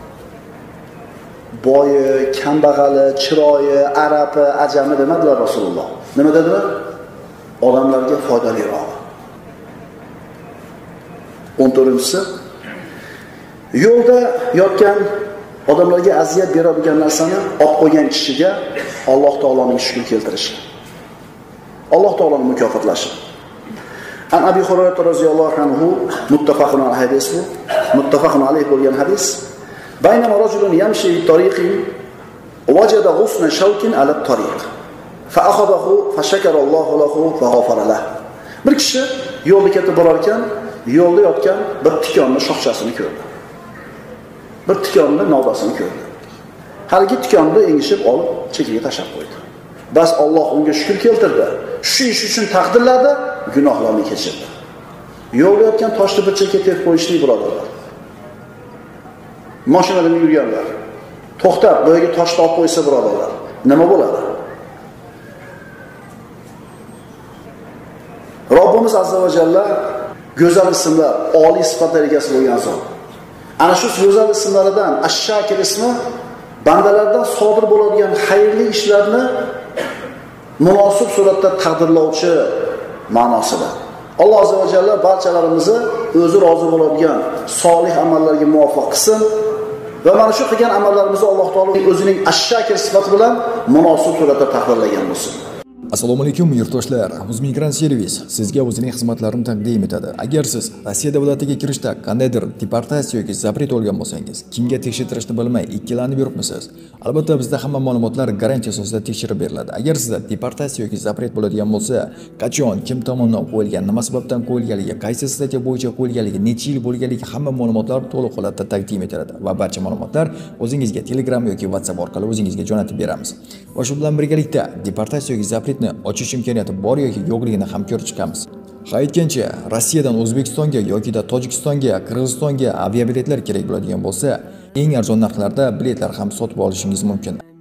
Boyi, kambag'ali, chiroyi, arabi, ajami demadilar Rasululloh. Nima dedilar? Odamlarga foydalirog'i. o'n to'rtinchisi yo'lda yotgan odamlarga aziyat beradigan narsani olib qo'ygan kishiga Alloh taoloning shukr keltirishi. Alloh taoloning mukofotlashi. An Abi Hurayra roziyallohu anhu muttafaqun alayhi hadis bu. Muttafaqun alayhi bo'lgan hadis. Baynama rajulun yamshi fi tariqin wajada ghusna shawkin ala at-tariq. Fa akhadahu fa shakara Allahu lahu fa ghafara lahu. Bir kishi yo'lda ketib borar ekan, yo'lda yotgan bir tikonning shoxchasini ko'rdi. Bir tikonning novdasini ko'rdi. Haligi tikonni engishib olib chekiga tashlab qo'ydi. Bas Alloh unga shukr keltirdi. Shu ish uchun taqdirladi, gunohlarni kechirdi. Yo'lda yotgan toshni bir chekka tepib qo'yishni birodarlar. Mashinada yurganlar. To'xtab, bu yerga toshni olib qo'ysa birodarlar, nima bo'ladi? Robbimiz azza va jalla go'zal ismlar, oliy sifatlar egasi bo'lgan zot. Ana shu go'zal ismlaridan Ash-Shakir ismi bandalardan sodir bo'ladigan xayrli ishlarni munosib suratda taqdirlovchi ma'nosida. Alloh azza va jalla barchalarimizni o'zi rozi bo'ladigan solih amallarga muvaffaq qilsin va mana shu qilgan amallarimizni Alloh taolo o'zining Ash-Shakir sifati bilan munosib suratda taqdirlagan bo'lsin. Assalomu alaykum yurtdoshlar. Uzmigran servis sizga o'zining xizmatlarini taqdim etadi. Agar siz Rossiya davlatiga kirishda qandaydir deportatsiya yoki zapret olgan bo'lsangiz, kimga tekshirtirishni bilmay ikkilanib yuribmisiz? Albatta bizda hamma ma'lumotlar garantiya asosida tekshirib beriladi. Agar sizda deportatsiya yoki zapret bo'ladigan bo'lsa, qachon, kim tomonidan qo'yilgan, nima sababdan qo'yilganligi, qaysi statiya bo'yicha qo'yilganligi, necha yil bo'lganligi hamma ma'lumotlar to'liq holatda taqdim etiladi va barcha ma'lumotlar o'zingizga Telegram yoki WhatsApp orqali o'zingizga jo'natib beramiz. Va shu bilan birgalikda deportatsiya yoki zapret ochish imkoniyati bor yoki yo'qligini ham ko'rib chiqamiz. Ha aytgancha, Rossiyadan O'zbekistonga yoki da Tojikistonga, Qirg'izistonga aviabiletlar kerak bo'ladigan bo'lsa, eng arzon narxlarda biletlar ham sotib olishingiz mumkin.